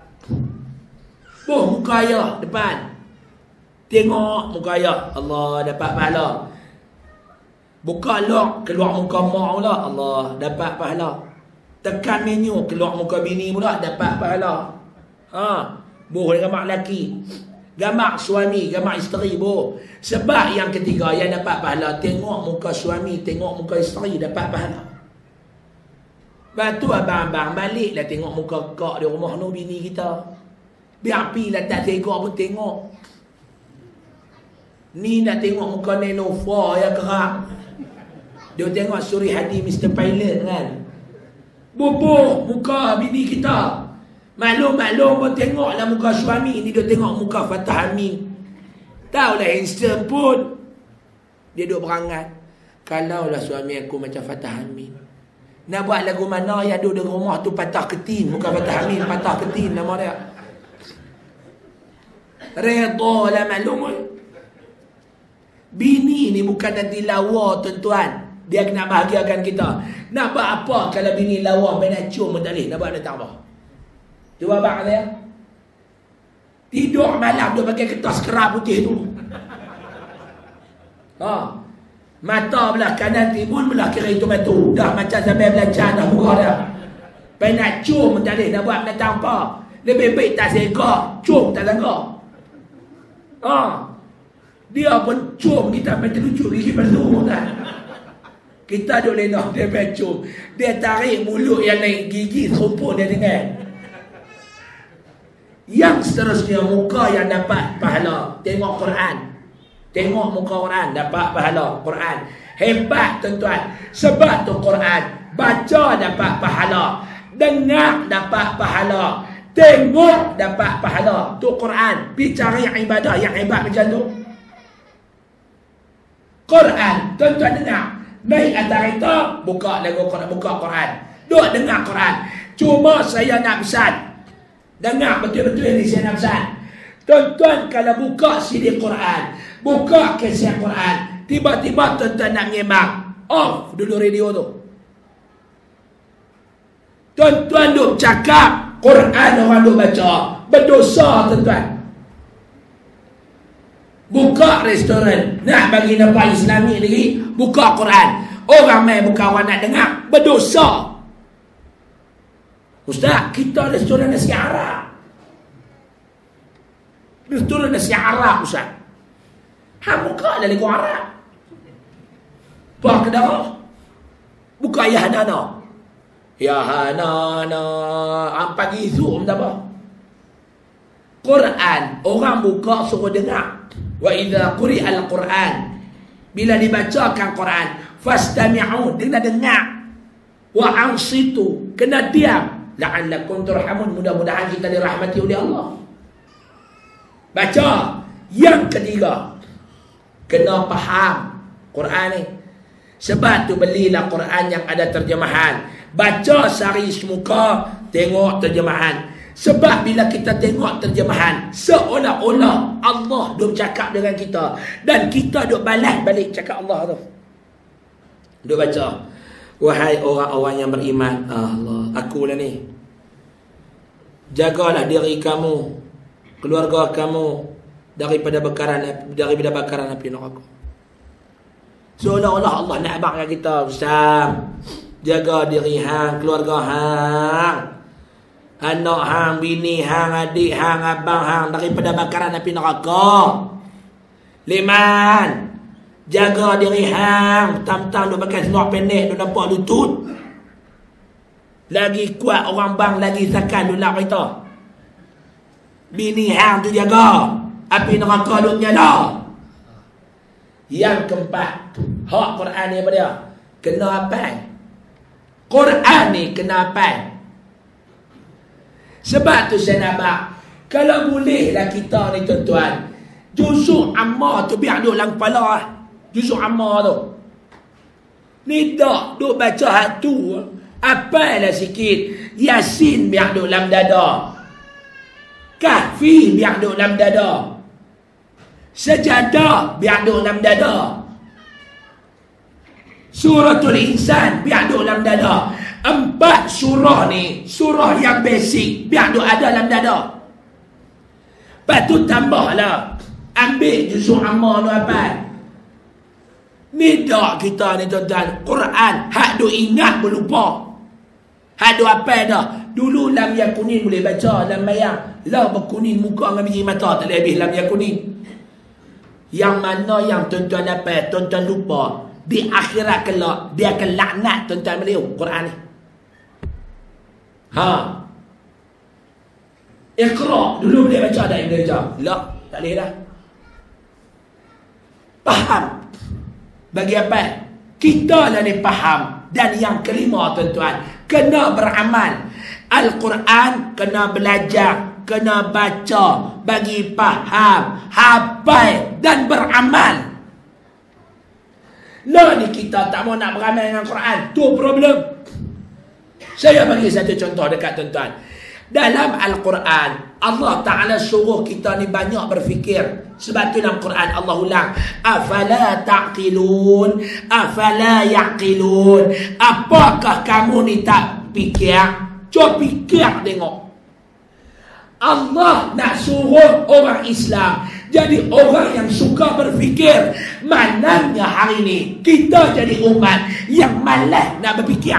Boh, muka ayah depan, tengok muka ayah, Allah, dapat pahala. Buka lock, keluar muka mak pula, Allah, dapat pahala. Tekan menu, keluar muka bini pula, dapat pahala. Ha, boh gambar lelaki, gambar suami, gambar isteri, boh. Sebab yang ketiga yang dapat pahala, tengok muka suami, tengok muka isteri, dapat pahala. Lepas tu abang-abang baliklah tengok muka kak di rumah no bini kita. Biar pi lah tak tengok pun tengok. Ni nak tengok muka Nenova yang kerap. Dia tengok Suri Hadi mister Pilot kan. Bubuh muka bini kita. Maklum-maklum pun tengoklah muka suami ni, dia tengok muka Fatah Amin. Taulah handsome pun. Dia duk berangat, kalaulah suami aku macam Fatah Amin. Nak buat lagu mana yang duduk di rumah tu Patah Ketin, bukan Fatah Amin, Patah Ketin nama dia. Redha lah maklum. Bini ni bukan nanti lawa tuan-tuan, dia kena bahagiakan kita. Nak buat apa kalau bini lawa main nak cium pun tak boleh, nak buat nak tak apa. Cuba abang dia tidur malam dia pakai kertas kerap putih tu. Ha, mata belah kanan timun, belah kiri itu batu. Dah macam sampai belajar dah muka dia. Pengen nak cium tak boleh, nak buat nak tanpa. Lebih baik tak segak, cium tak langgar. Ha, dia pun cium kita sampai terlucut gigi palsu kan. Kita duk lenah, dia main cium. Dia tarik mulut yang naik gigi serumpun dia dengar. Yang seterusnya muka yang dapat pahala, tengok Quran. Tengok muka Quran, dapat pahala. Quran hebat tuan-tuan. Sebab tu Quran baca dapat pahala, dengar dapat pahala, tengok dapat pahala. Tu Quran. Pergi cari ibadah yang hebat macam tu. Quran, tuan-tuan dengar. Naik atas kereta, buka lagu Quran, buka Quran. Duk dengar Quran. Cuma saya nak pesan, dengar betul-betul ini saya nak pesan. Tuan-tuan kalau buka C D Quran, buka kaset Quran, tiba-tiba tuan-tuan nak ngemak, off dulu radio tu. Tuan-tuan duk cakap Quran, orang duk baca, berdosa tuan-tuan. Buka restoran, nak bagi nampak Islami lagi, buka Quran. Orang main bukan orang nak dengar, berdosa. Ustaz, kita restoran nasi Arab. Restoran nasi Arab Ustaz. Ha, buka lah lagu Arab. Apa kedai? Buka Ya Hanana. Ya Hanana. Am pagi esok tak apa. Quran, orang buka suruh dengar. Wa idza quri'al Quran, bila dibacakan Quran, fastami'u, kena dengar. Wa ansitu, kena diam. La'allakum turhamun, mudah-mudahan kita dirahmati oleh Allah. Baca. Yang ketiga, kena faham Quran ni. Sebab tu belilah Quran yang ada terjemahan. Baca sehari semuka, tengok terjemahan. Sebab bila kita tengok terjemahan, seolah-olah Allah duk cakap dengan kita, dan kita duk balas balik cakap Allah tu. Duk baca, wahai orang-orang yang beriman, Allah, akulah ni, jagalah diri kamu, keluarga kamu daripada bakaran daripada bakaran api neraka. Seolah-olah Allah nak abang dengan kita, Ustaz, jaga diri hang, keluarga hang, anak hang, bini hang, adik hang, abang hang daripada bakaran api neraka. Liman, jaga diri hang, tam-tam duk pakai seluar pendek, duk nampak lutut. Lagi kuat orang bang, lagi sakan duk nak kereta. Bini hang tu jaga, api neraka duk nyala. Yang keempat, hak Quran ni apa dia? Kena hafal. Quran ni kena hafal. Sebab tu saya nampak, kalau bolehlah kita ni tuan-tuan, juzuk amma tu biar duduk dalam kepala lah. Juzuk amma tu. Ni tak duduk baca hak tu. Hafal lah sikit. Yasin biar duduk dalam dada. Kahfi biar duduk dalam dada. Sejadah biar duduk dalam dada. Suratul Insan biar duduk dalam dada. Empat surah ni, surah yang basic, biar duduk ada dalam dada. Lepas tu tambahlah, ambil juzuk amma tu apa. Ni dak kita ni tuan-tuan, Quran hak duk ingat berlupa. Hak duk apa dah. Dulu lam yakunin boleh baca dalam bayang. Lah berkunin muka dengan biji mata tak boleh habis lam yakunin. Yang mana yang tuan-tuan apa, tuan-tuan lupa, di akhirat kelak dia akan laknat tuan-tuan beliau Quran ni. Ha. Iqra dulu boleh baca dah boleh baca. Lah, tak boleh dah. Faham? Bagi apa? Kita lah ni faham. Dan yang kelima tuan-tuan, kena beramal. Al-Quran kena belajar, kena baca, bagi faham, hafal dan beramal. Lah ni kita tak mau nak beramal dengan Quran. Tu problem. Saya bagi satu contoh dekat tuan-tuan. Dalam Al-Quran, Allah Ta'ala suruh kita ni banyak berfikir. Sebab tu dalam Quran Allah ulang, afala ta'qilun, afala ya'qilun. Apakah kamu ni tak fikir? Cuba fikir tengok. Allah nak suruh orang Islam jadi orang yang suka berfikir. Mananya hari ni kita jadi umat yang malas nak berfikir.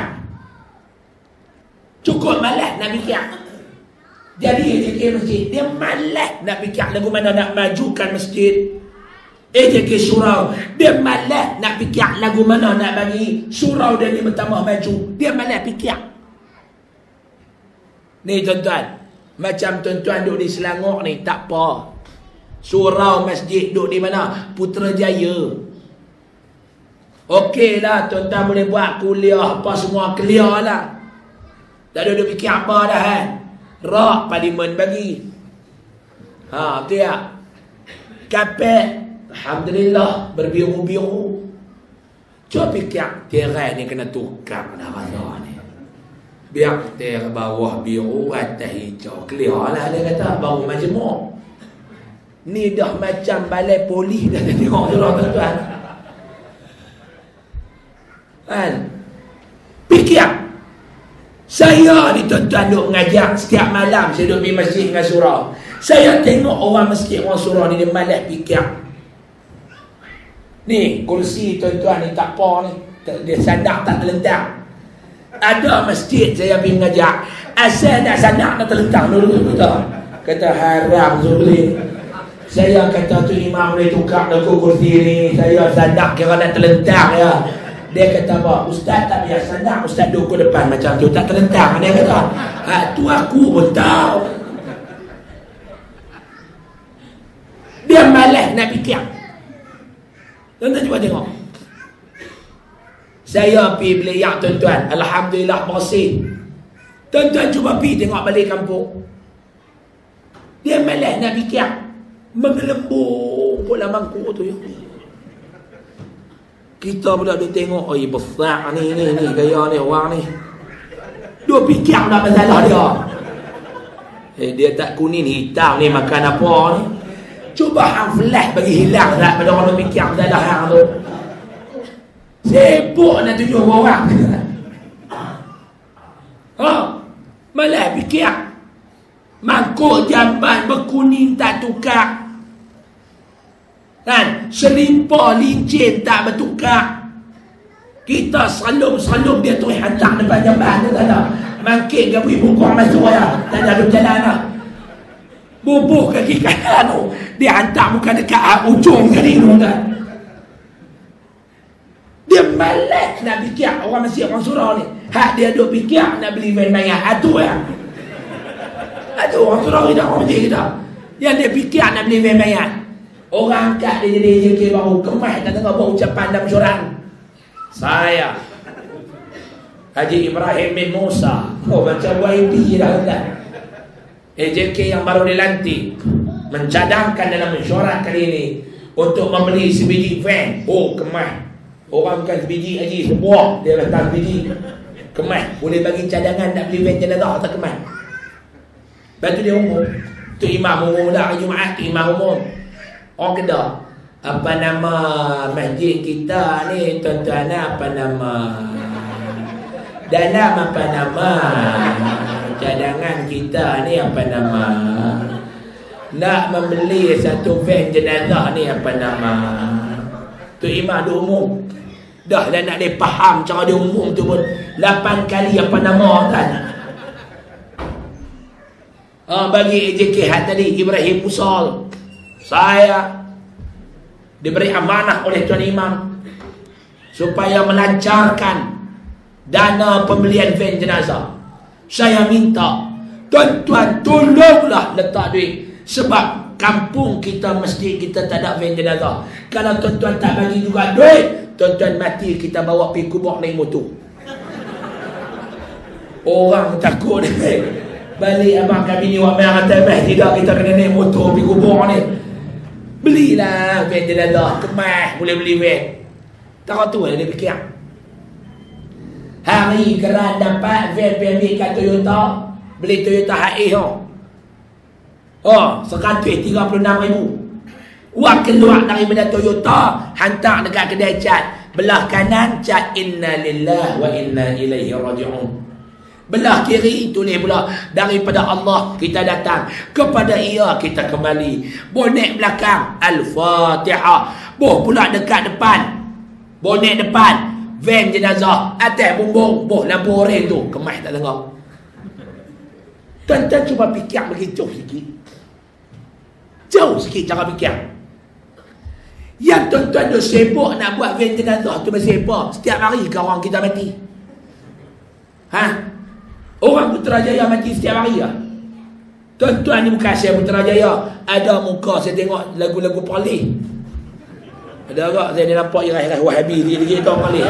Cukup malas nak fikir. Jadi A J K masjid, dia malas nak fikir lagu mana nak majukan masjid. A J K surau, dia malas nak fikir lagu mana nak bagi surau dia ni bertambah maju. Dia malas fikir. Ni tuan-tuan, macam tuan-tuan duduk di Selangor ni, tak apa. Surau masjid duduk di mana? Putrajaya. Okey lah, tuan-tuan boleh buat kuliah apa semua, clear lah. Tak ada duduk fikir apa dah kan. Rak parlimen bagi. Ha, betul tak? Kapek, alhamdulillah, berbiru-biru. Cuba fikir, tirai ni kena tukar dah rasa ni. Biar tirai bawah biru, atas hijau. Clear lah dia kata, baru majmuk. Ni dah macam balai polis dah tengok surah tuan-tuan. Kan? Fikir. Saya ni tuan-tuan duk mengajar setiap malam, saya duduk di masjid dengan surau. Saya tengok orang masjid, orang surau ni dia malas fikir. Ni kursi tuan-tuan ni tak apa ni, dia sandak tak terlentang. Ada masjid saya pergi mengajar, asal nak sandak nak terlentang dulu kata. Kata haram Zubli. Saya kata tu imam boleh tukar aku kursi ni, saya sandak kira nak terlentang ya. Dia kata apa? Ustaz tak biar sandak, ustaz duduk ke depan macam tu, tak terlentang. Dia kata, ha, tu aku pun tahu. Dia malas nak fikir. Tuan-tuan cuba tengok. Saya pergi beliak tuan-tuan, alhamdulillah bersih. Tuan-tuan cuba pergi tengok balik kampung. Dia malas nak fikir. Menggelembung pula mangkuk tu ya. Kita pula duk tengok, oi besar ni ni ni gaya ni orang ni. Duk fikir dah masalah dia. Eh dia tak kuning hitam ni makan apa ni. Cuba hang flash bagi hilang dah pada orang duk fikir masalah hang tu. Sibuk nak tunjuk orang. Ha, malah fikir. Mangkuk jamban berkuning tak tukar. Kan? Selimpah lincin tak bertukar. Kita selum-selum dia terus hantar depan jamban tu tak ada. Mangkit ke beri bukang masuk ya. Tak ada berjalan lah. Bubuh kaki kanan tu. Dia hantar bukan dekat ujung kali tu kan. Dia malas nak fikir orang masih orang surau ni. Hak dia duk fikir nak beli main-main. Atu ya. Atu orang surau kita, orang masjid kita. Yang dia fikir nak beli main-main. Orang angkat dia jadi A J K baru. Kemas tak tengok buat ucapan dalam syurang. Saya Haji Ibrahim bin Musa. Oh, macam Y B dah kan. A J K yang baru dilantik mencadangkan dalam mesyuarat kali ini untuk membeli sebiji van. Oh, kemas. Orang bukan sebiji haji, sebuah dia letak sebiji. Kemas. Boleh bagi cadangan nak beli van jenazah tak kemas. Lepas tu dia umum. Tu imam umum lah hari Jumaat. Tu imam umum. Orang Kedah. Apa nama masjid kita ni tuan-tuan, apa nama? Dalam apa nama? Cadangan kita ni apa nama? Nak membeli satu van jenazah ni apa nama? Tu imam dia umum. Dah dah nak dia faham cara dia umum tu pun lapan kali apa nama kan. Ah, bagi A J K hat tadi Ibrahim Musal, saya diberi amanah oleh Tuan Imam supaya melancarkan dana pembelian van jenazah. Saya minta tuan-tuan tolonglah letak duit, sebab kampung kita, masjid kita tak ada van jenazah. Kalau tuan-tuan tak bagi juga duit, tuan-tuan mati kita bawa pergi kubur naik motor. Orang takut ni. Balik abang kami ni wak merah atas tidak, kita kena naik motor pergi kubur ni. Belilah van jenazah, kemas boleh beli van. Tak tu dia fikir. Hari Keran dapat van pergi kat Toyota, beli Toyota H A oh. Oh, seratus tiga puluh enam ribu. Wak keluar daripada Toyota, hantar dekat kedai cat. Belah kanan cat inna lillahi wa inna ilaihi raji'un. Belah kiri tulis pula daripada Allah kita datang, kepada ia kita kembali. Bonek belakang Al-Fatihah. Boh pula dekat depan, bonek depan van jenazah, atas bumbung boh lampu oranye tu, kemas tak tengok. Tuan-tuan cuba fikir bagi jauh sikit. Jauh sikit cara fikir. Yang tuan-tuan tu sibuk nak buat van jenazah tu masih apa? Setiap hari ke orang kita mati? Ha? Orang Putrajaya mati setiap hari lah. Tuan-tuan ni bukan saya Putrajaya. Ada muka saya tengok lagu-lagu Polih. Ada agak saya dia nampak irai-irai Wahabi dia tahu Polih.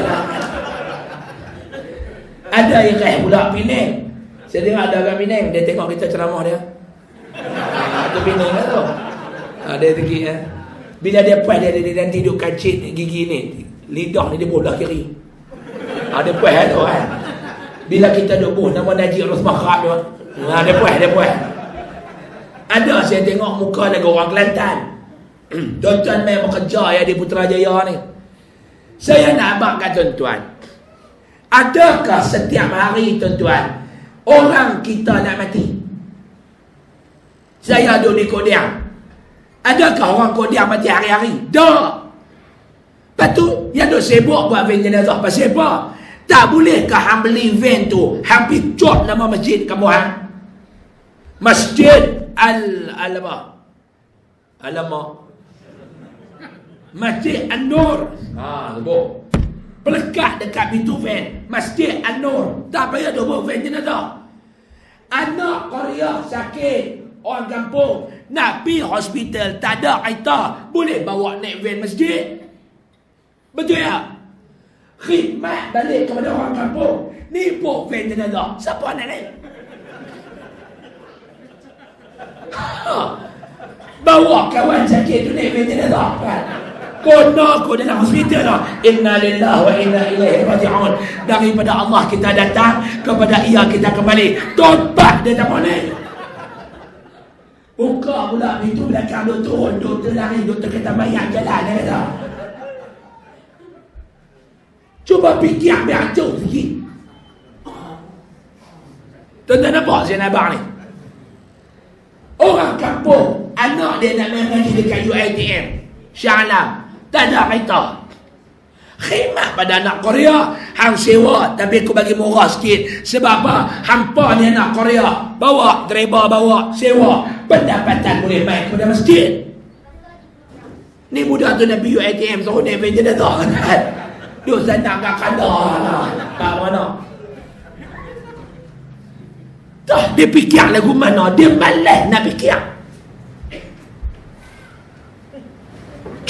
Ada irai pula Penang. Saya tengok ada agak Penang, dia tengok kita ceramah dia. Ha, tu Penang lah tu. Ada tinggi eh. Bila dia puas dia, dia, dia nanti duduk kancit gigi ni, lidah ni dia bolah kiri. Ada puas tu kan. Bila kita duduk buh nama Najib Rosmah Kharab tu, ha, dia puas, dia puas. Ada saya tengok muka lagu orang Kelantan. Tuan-tuan main bekerja ya di Putrajaya ni. Saya nak abang kat tuan-tuan, adakah setiap hari tuan-tuan orang kita nak mati? Saya duduk di Kodiang. Adakah orang Kodiang mati hari-hari? Tak. Lepas tu yang duduk sibuk buat van jenazah pasal apa? Tak bolehkah hang beli van tu, hang pergi cop nama masjid kamu hang? Masjid Al-Alama. Alama. Masjid An-Nur. Ha, sebut. Pelekat dekat pintu van. Masjid An-Nur. Tak payah dia buat van jenazah. Anak Korea sakit, orang kampung nak pergi hospital, tak ada kereta, boleh bawa naik van masjid. Betul tak? Khidmat balik kepada orang kampung, ni pun van jenazah. Siapa nak naik? Ha. Bawa kawan sakit tu naik van jenazah kan? Kona kau dalam hospital lah. Inna lillahi wa inna ilaihi raji'un. Daripada Allah kita datang, kepada ia kita kembali. Tobat dia tak boleh. Buka pula pintu belakang, dia turun, doktor lari, doktor kata bayar jalan, dia kata. Cuba fikir biar jauh sikit. Tuan-tuan nampak saya nak abang ni? Orang kampung, anak dia nak main lagi dekat U I T M Shah Alam, tak ada kereta. Khidmat pada anak Korea, hang sewa tapi aku bagi murah sikit. Sebab apa? Hampa ni anak Korea, bawa driver, bawa sewa, pendapatan boleh main kepada masjid. Ni budak tu nak pergi U I T M suruh naik van jenazah kan? Dia senang kat kandar tak mana. Dah dia fikir lagu mana, dia malas nak fikir.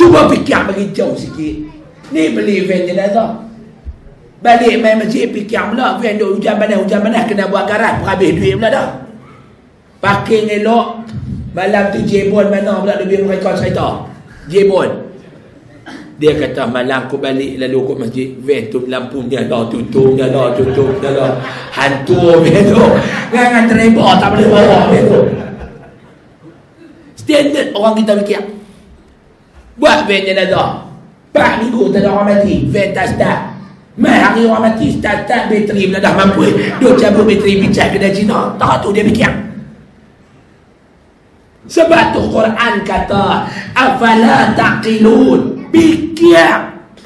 Cuba fikir bagi jauh sikit. Ni beli van jenazah. Balik main masjid fikir pula van duk hujan panas hujan panas kena buat garaj habis duit pula dah. Parking elok. Malam tu Jebon mana pula lebih mereka cerita. Jebon. Dia kata malam aku balik lalu aku masjid van tu lampunya dah tutup dah dah tutup dah dah. Hantu van tu. Dengan tereba tak boleh bawa van tu. Standard orang kita fikir. Buat van jenazah empat minggu tak ada orang mati, van tak start. Mai hari orang mati start-start bateri pula dah mampu. Dia cabut bateri bincang kedai Cina. Tak tu dia fikir. Sebab tu Quran kata afala taqilun, fikir.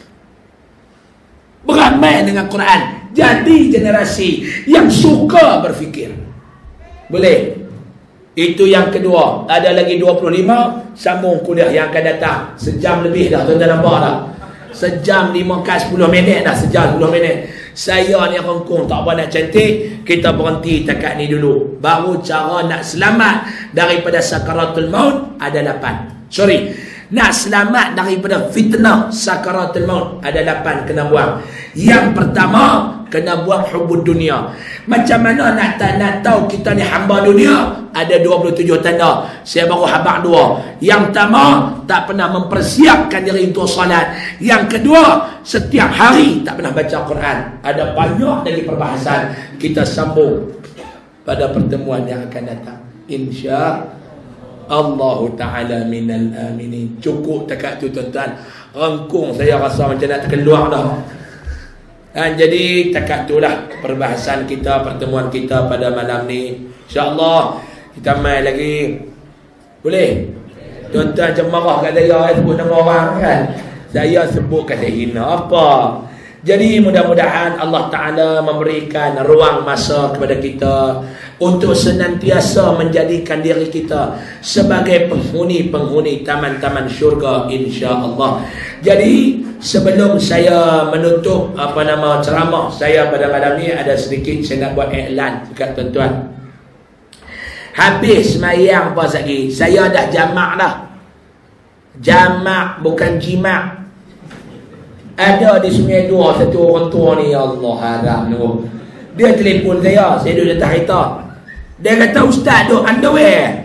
Beramai dengan Quran. Jadi generasi yang suka berfikir. Boleh. Itu yang kedua. Ada lagi dua puluh lima. Sambung kuliah yang akan datang. Sejam lebih dah. Tuan-tuan nampak dah. Sejam lima ke sepuluh minit dah. Sejam sepuluh minit. Saya ni rengkung tak apa nak cantik. Kita berhenti dekat ni dulu. Baru cara nak selamat daripada sakaratul maut ada lapan. Sorry. Nak selamat daripada fitnah sakaratul maut ada lapan kena buang. Yang pertama kena buang hubud dunia. Macam mana nak, nak tahu kita ni hamba dunia? Ada dua puluh tujuh tanda. Saya baru habaq dua. Yang pertama, tak pernah mempersiapkan diri untuk salat. Yang kedua, setiap hari tak pernah baca Quran. Ada banyak lagi perbahasan. Kita sambung pada pertemuan yang akan datang. Insya Allah Ta'ala minal aminin. Cukup dekat tu tuan-tuan. Rengkung saya rasa macam nak terkeluar dah. Ha, jadi takat itulah perbahasan kita, pertemuan kita pada malam ni. InsyaAllah kita main lagi. Boleh? Tuan-tuan cemarah kat saya sebut nama orang kan. Saya sebut kata hina apa. Jadi mudah-mudahan Allah Ta'ala memberikan ruang masa kepada kita untuk senantiasa menjadikan diri kita sebagai penghuni-penghuni taman-taman syurga insya-Allah. Jadi sebelum saya menutup apa nama ceramah saya pada malam ni, ada sedikit saya nak buat iklan dekat tuan-tuan. Habis semayang pas lagi, saya dah jamak dah. Jamak bukan jimak. Ada di Sungai Dua satu orang tua ni, ya Allah haram tu. Dia telefon saya, saya duduk atas kereta. Dia kata ustaz duk underwear.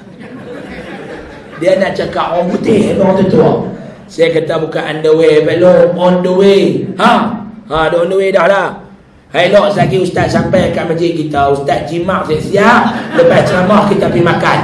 Dia nak cakap orang putih orang tua. Saya kata bukan underwear, belum on the way. Ha? Ha, dah on the way dah lah. Elok lagi ustaz sampai kat masjid kita, ustaz jimak siap-siap, lepas ceramah kita pergi makan.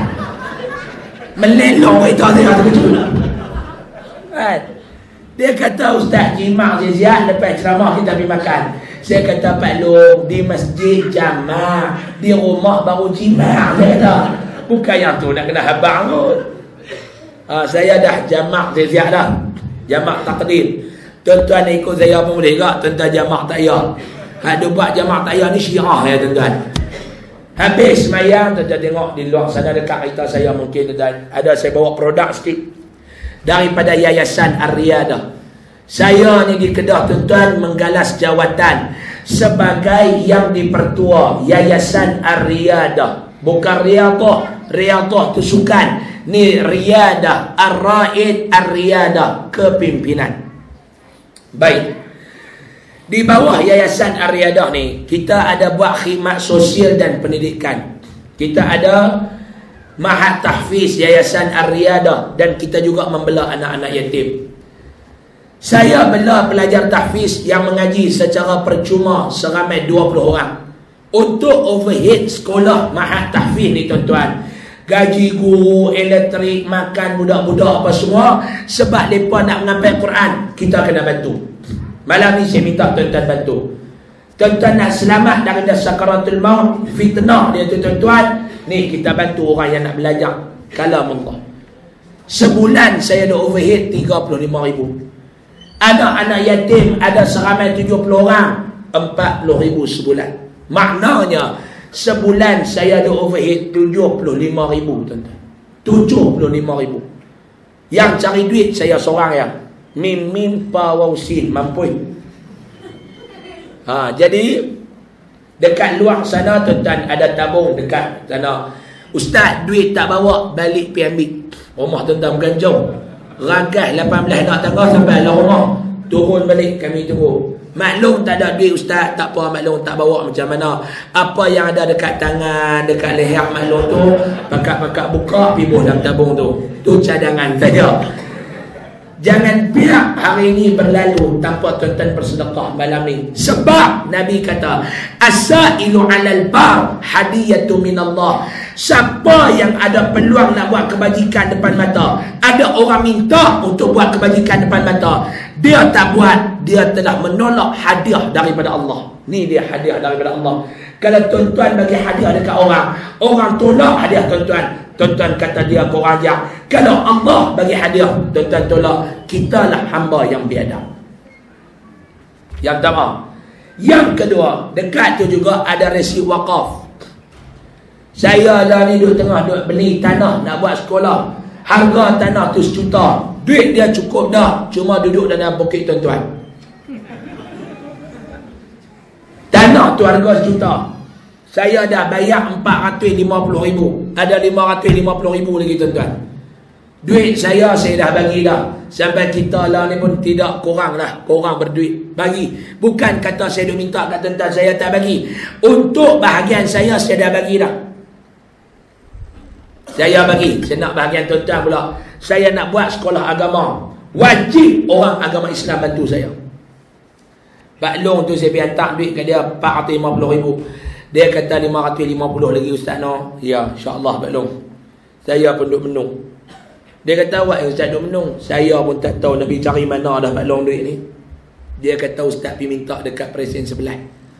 Melelong kereta saya betul. Kan? Dia kata ustaz jimak siap-siap, lepas ceramah kita pergi makan. Saya kata Pak Long, di masjid jamak, di rumah baru jimak. Saya kata bukan yang tu nak kena habang kot. Ha, saya dah jamak siap-siap dah. Jamak takdim. Tuan-tuan ikut saya pun boleh tak? Tuan-tuan jamak tak ya. Ada buat jamak tak ya ni syiah ya tuan-tuan. Habis semayang, tuan-tuan tengok di luar sana dekat kereta saya mungkin tuan-tuan. Ada saya bawa produk sikit daripada Yayasan Ar-Riyadah. Saya ni di Kedah tuan-tuan menggalas jawatan sebagai yang dipertua Yayasan Ar-Riyadah. Bukan Riyadah. Riyadah tu sukan. Ni Riyadah. Ar-Raid Ar-Riyadah. Kepimpinan. Baik. Di bawah Yayasan Ar-Riyadah ni, kita ada buat khidmat sosial dan pendidikan. Kita ada Mahat Tahfiz Yayasan Ar-Riyadah, dan kita juga membela anak-anak yatim. Saya bela pelajar tahfiz yang mengaji secara percuma seramai dua puluh orang. Untuk overhead sekolah Mahat Tahfiz ni tuan-tuan, gaji guru, elektrik, makan budak-budak apa semua, sebab mereka nak mengambil Quran, kita kena bantu. Malam ni saya minta tuan-tuan bantu. Tuan-tuan nak selamat daripada sakaratul maut, fitnah dia tuan-tuan, ni kita bantu orang yang nak belajar kalam Allah. Sebulan saya ada overhead tiga puluh lima ribu. Anak-anak yatim ada seramai tujuh puluh orang, empat puluh ribu sebulan. Maknanya sebulan saya ada overhead tujuh puluh lima ribu tuan-tuan. tujuh puluh lima ribu. Yang cari duit saya seorang ya. Mim mim pa waw sin mampu. Ha, jadi dekat luar sana tuan-tuan ada tabung dekat sana. Ustaz duit tak bawa, balik pergi ambil. Rumah tuan-tuan bukan jauh. Ragas lapan belas nak tangga sampai lah rumah. Turun balik kami tunggu. Maklum tak ada duit ustaz, tak apa maklum tak bawa macam mana. Apa yang ada dekat tangan, dekat leher maklum tu, pakat-pakat buka, pibuh dalam tabung tu. Tu cadangan saja. Jangan biar hari ini berlalu tanpa tuan-tuan bersedekah malam ni. Sebab Nabi kata, asailu alal bar hadiyatu minallah. Siapa yang ada peluang nak buat kebajikan depan mata, ada orang minta untuk buat kebajikan depan mata, dia tak buat, dia telah menolak hadiah daripada Allah. Ni dia hadiah daripada Allah. Kalau tuan-tuan bagi hadiah dekat orang, orang tolak hadiah tuan-tuan, tuan-tuan kata dia kurang ajar. Kalau Allah bagi hadiah, tuan-tuan tolak, kitalah hamba yang biadab. Yang pertama. Yang kedua, dekat tu juga ada resi wakaf. Saya lah ni duduk tengah duduk beli tanah nak buat sekolah. Harga tanah tu sejuta. Duit dia cukup dah, cuma duduk dalam bukit tuan-tuan. Tanah tu harga sejuta. Saya dah bayar empat ratus lima puluh ribu. Ada lima ratus lima puluh ribu lagi tuan-tuan. Duit saya, saya dah bagi dah. Sampai kita lah ni pun tidak kurang lah. Korang berduit, bagi. Bukan kata saya duk minta kat tuan-tuan, saya tak bagi. Untuk bahagian saya, saya dah bagi dah. Saya bagi. Saya nak bahagian tuan-tuan pula. Saya nak buat sekolah agama. Wajib orang agama Islam bantu saya. Pak Long tu saya pergi hantar duit ke dia empat ratus lima puluh ribu. Dia kata lima ratus lima puluh lagi Ustaz no. Ya, insya-Allah Pak Long. Saya pun duk menung. Dia kata awak yang Ustaz duk menung. Saya pun tak tahu nak pergi cari mana dah Pak Long duit ni. Dia kata Ustaz pergi minta dekat presiden sebelah.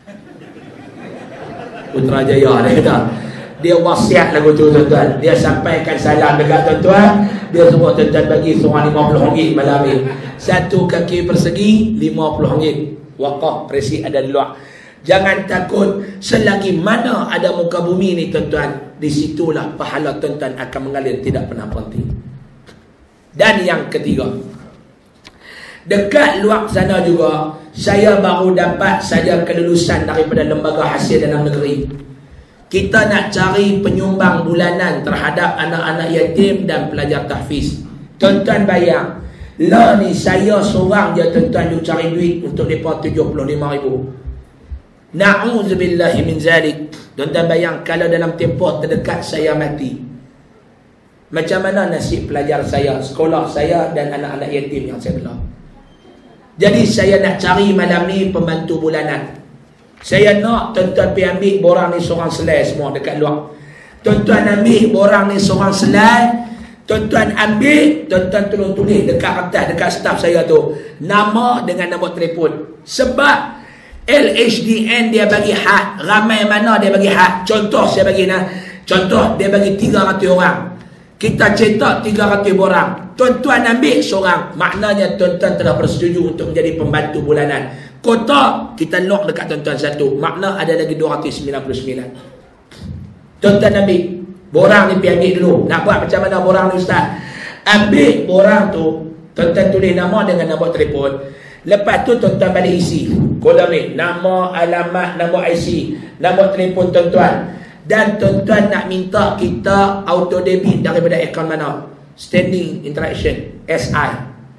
Putrajaya dia kata. Dia wasiat lagu tu tuan-tuan. Dia sampaikan salam dekat tuan-tuan. Dia suruh tuan-tuan bagi seorang lima puluh ringgit malam ni. Satu kaki persegi lima puluh ringgit. Wakaf presiden ada di luar. Jangan takut, selagi mana ada muka bumi ni tuan-tuan, disitulah pahala tuan-tuan akan mengalir tidak pernah berhenti. Dan yang ketiga, dekat luar sana juga, saya baru dapat saja kelulusan daripada lembaga hasil dalam negeri. Kita nak cari penyumbang bulanan terhadap anak-anak yatim dan pelajar tahfiz. Tuan-tuan bayang, lah ni saya seorang je tuan-tuan duk cari duit untuk mereka tujuh puluh lima ribu. Na'udzubillahi min zalik. Tuan-tuan bayang kalau dalam tempoh terdekat saya mati, macam mana nasib pelajar saya, sekolah saya dan anak-anak yatim yang saya bela. Jadi saya nak cari malam ni pembantu bulanan. Saya nak tuan-tuan pergi ambil borang ni seorang selai semua dekat luar. Tuan-tuan ambil borang ni seorang selai. Tuan-tuan ambil, tuan-tuan tolong tulis dekat atas, dekat staf saya tu, nama dengan nombor telefon. Sebab L H D N dia bagi hak, ramai mana dia bagi hak. Contoh saya bagi nah, contoh dia bagi tiga ratus orang. Kita cetak tiga ratus borang. Tuan-tuan ambil seorang, maknanya tuan-tuan telah bersetuju untuk menjadi pembantu bulanan. Kota kita lock dekat tuan-tuan satu, makna ada lagi dua ratus sembilan puluh sembilan. Tuan-tuan ambil borang ni, pergi ambil dulu. Nak buat macam mana borang ni Ustaz? Ambil borang tu, tuan-tuan tulis nama dengan nombor telefon. Lepas tu tuan-tuan balik isi kolom ni, nama, alamat, nombor I C, nombor telefon tuan-tuan. Dan tuan-tuan nak minta kita auto debit daripada akaun mana? Standing Interaction S I,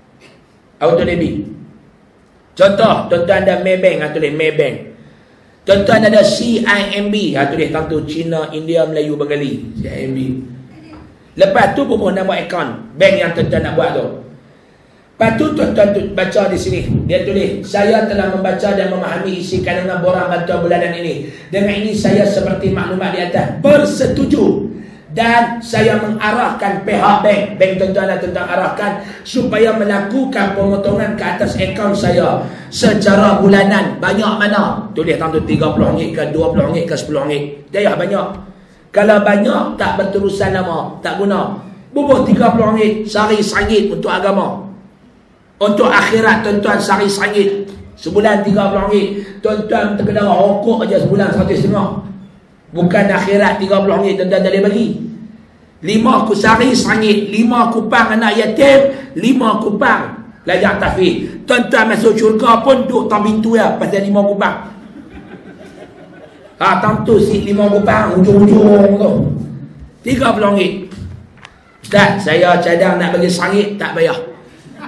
auto debit. Contoh, tuan-tuan ada Maybank, ha, tulis Maybank. Tuan-tuan ada C I M B, ha, tulis tentu Cina, India, Melayu, Bengali, C I M B. Lepas tu bubuh nombor akaun bank yang tuan-tuan nak buat tu. Lepas tu tuan-tuan baca di sini, dia tulis, saya telah membaca dan memahami isi kandungan borang bantuan bulanan ini. Dengan ini saya seperti maklumat di atas bersetuju. Dan saya mengarahkan pihak bank, bank tuan-tuan dan tuan-tuan arahkan supaya melakukan pemotongan ke atas akaun saya secara bulanan. Banyak mana? Tulis tentu tiga puluh ringgit ke, dua puluh ringgit ke, sepuluh ringgit. Dia banyak. Kalau banyak tak berterusan lama, tak guna. Bubuh tiga puluh ringgit, sehari seringgit untuk agama. Untuk akhirat tuan-tuan sehari seringgit. Sebulan tiga puluh ringgit. Tuan-tuan terkena rokok aja sebulan seratus setengah. Bukan akhirat tiga puluh ringgit tuan-tuan tak boleh bagi. Lima ku sehari seringgit, lima kupang anak yatim, lima kupang pelajar tahfiz. Tuan-tuan masuk syurga pun duduk tak pintu ya pasal lima kupang. Ha, tentu si lima kupang ujung-ujung tu tiga puluh ringgit. Ustaz, saya cadang nak bagi seringgit tak bayar.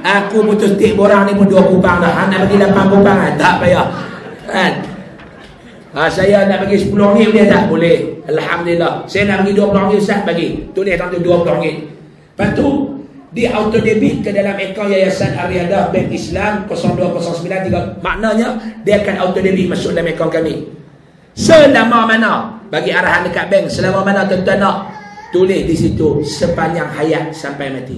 Aku putus tik borang ni pun dua kupang dah. Hang nak bagi lapan kupang kan? Tak payah. Kan? Ha, saya nak bagi sepuluh ringgit boleh tak? Boleh. Alhamdulillah. Saya nak bagi dua puluh ringgit Ustaz, bagi. Tulis tangan dua puluh ringgit. Lepas tu di auto debit ke dalam akaun Yayasan Ar-Riyadah Bank Islam kosong dua kosong sembilan tiga. Maknanya dia akan auto debit masuk dalam akaun kami. Selama mana? Bagi arahan dekat bank, selama mana tuan-tuan nak? Tulis di situ sepanjang hayat sampai mati.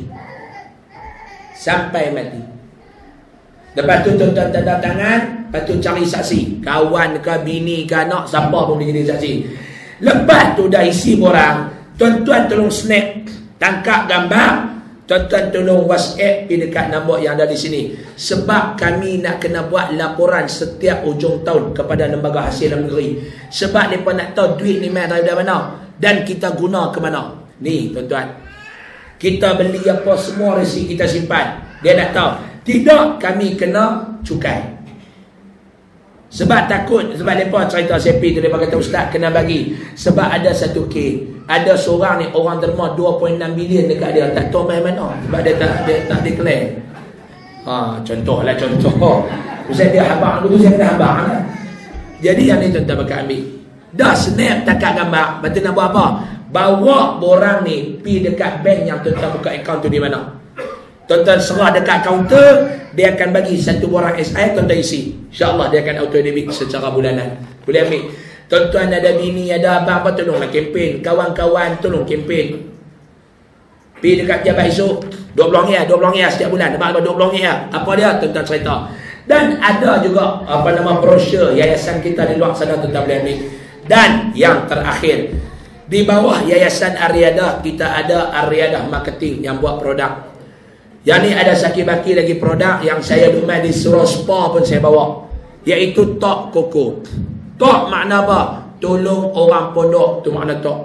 Sampai mati. Lepas tu tuan-tuan tanda tangan, lepas tu cari saksi. Kawan ke, bini ke, anak, siapa pun boleh jadi saksi. Lepas tu dah isi borang, tuan-tuan tolong snap, tangkap gambar, tuan-tuan tolong WhatsApp pergi dekat nombor yang ada di sini. Sebab kami nak kena buat laporan setiap hujung tahun kepada Lembaga Hasil Dalam Negeri. Sebab mereka nak tahu duit ni main daripada mana dan kita guna ke mana. Ni tuan-tuan, kita beli apa semua resit kita simpan. Dia nak tahu. Tidak, kami kena cukai. Sebab takut, sebab mereka cerita sepi tu, mereka kata Ustaz kena bagi. Sebab ada satu kes, ada seorang ni orang derma dua perpuluhan enam bilion dekat dia, tak tahu main mana. Sebab dia tak dia tak declare. Ha, contohlah contoh. Ustaz dia habang dulu, saya kena habang lah. Jadi yang ni tuan-tuan bakal ambil. Dah snap tangkap gambar, betul nak buat apa? Bawa borang ni pergi dekat bank yang tuan-tuan buka akaun tu di mana. Tuan-tuan serah dekat kaunter, dia akan bagi satu borang S I, tuan-tuan isi. InsyaAllah dia akan auto debit secara bulanan. Boleh ambil. Tuan-tuan ada bini, ada abang, apa tolonglah kempen. Kawan-kawan tolong kempen. Pergi dekat pejabat esok, dua puluh ringgit, dua puluh ringgit setiap bulan. Dapat dua puluh ringgit. Apa dia? Tuan-tuan cerita. Dan ada juga apa nama brosur yayasan kita di luar sana, tuan-tuan boleh ambil. Dan yang terakhir, di bawah Yayasan Ar-Riyadah kita ada Ar-Riyadah Marketing yang buat produk. Yang ni ada saki-baki lagi produk yang saya dumai di Surau Spa pun saya bawa, iaitu Tok Koko. Tok makna apa? Tolong orang pondok, tu makna Tok.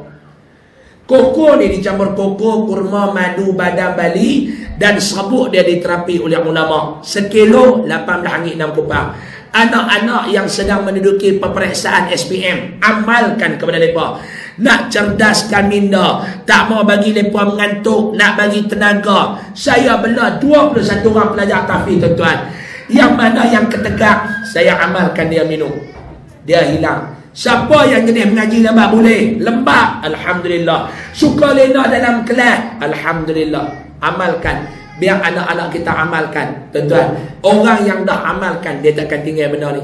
Koko ni dicampur koko, kurma, madu, badam Bali dan serbuk dia diterapi oleh ulama. Sekilo lapan belas ringgit enam kupang. Anak-anak yang sedang menduduki peperiksaan S P M, amalkan kepada mereka. Nak cerdaskan minda, tak mau bagi mereka mengantuk, nak bagi tenaga. Saya bela dua puluh satu orang pelajar tahfiz tuan-tuan. Yang mana yang ketegak, saya amalkan dia minum, dia hilang. Siapa yang jenis mengaji lembab boleh? Lembab, Alhamdulillah. Suka lena dalam kelas, Alhamdulillah. Amalkan. Biar anak-anak kita amalkan. Tuan-tuan, orang yang dah amalkan, dia takkan tinggal benda ni.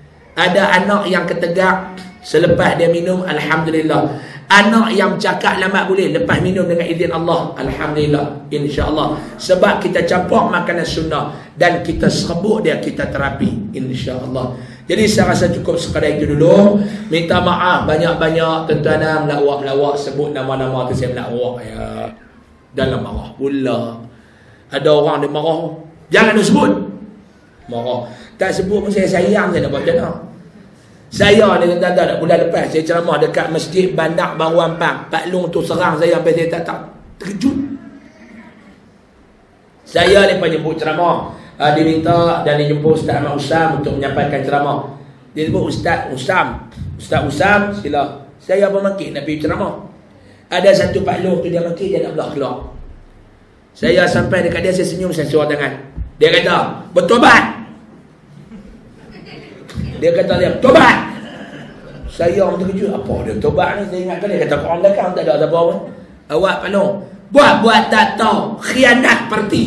Ada anak yang ketegak, selepas dia minum, Alhamdulillah. Anak yang cakap lambat boleh, lepas minum dengan izin Allah, Alhamdulillah, InsyaAllah. Sebab kita campur makanan sunnah dan kita serbuk dia, kita terapi, InsyaAllah. Jadi saya rasa cukup sekadar itu dulu. Minta maaf banyak-banyak tuan-tuan, melawak-melawak sebut nama-nama tu saya melawak ya. Dalam marah pula. Ada orang dia marah, jangan dia sebut. Marah. Tak sebut pun saya sayang, saya nak buat macam mana. Saya ni tuan-tuan, bulan lepas saya ceramah dekat Masjid Bandar Baru Ampang. Pak Long tu serang saya sampai saya tak tak terkejut. Saya lepas jemput ceramah, uh, dia minta dan dia jemput Ustaz Ahmad Usam untuk menyampaikan ceramah. Dia sebut Ustaz Usam, Ustaz Usam sila. Saya pun makin nak pergi ceramah. Ada satu Pak Long tu dia makin, dia nak belah keluar. Saya sampai dekat dia, saya senyum, saya suruh tangan. Dia kata, bertobat. Dia kata dia, tobat. Saya orang terkejut, apa dia tobat ni? Saya ingatkan dia kata orang belakang, tak ada apa pun. Awak Pak Long, buat-buat tak tahu, khianat parti.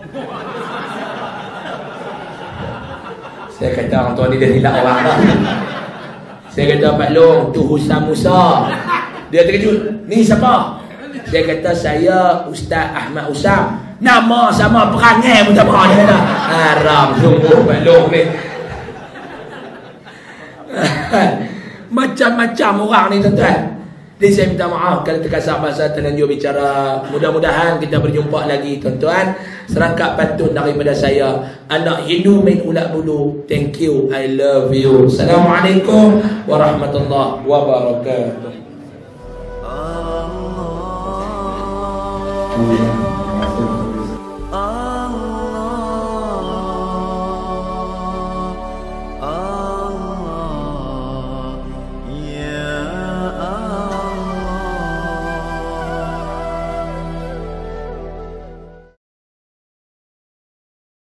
Saya kata orang tua ni dia hilak orang lah. Saya kata Pak Long, tu Husam Musa. Dia terkejut, ni siapa? Dia kata saya Ustaz Ahmad Usam. Nama sama perangai pun sama. Dia kata haram sungguh Pak Long ni. Macam-macam orang ni tuan-tuan. Jadi saya minta maaf kalau terkasar bahasa terlanjur bicara. Mudah-mudahan kita berjumpa lagi tuan-tuan. Serangkap pantun daripada saya, anak Hindu main ulat bulu. Thank you, I love you. Assalamualaikum warahmatullahi wabarakatuh.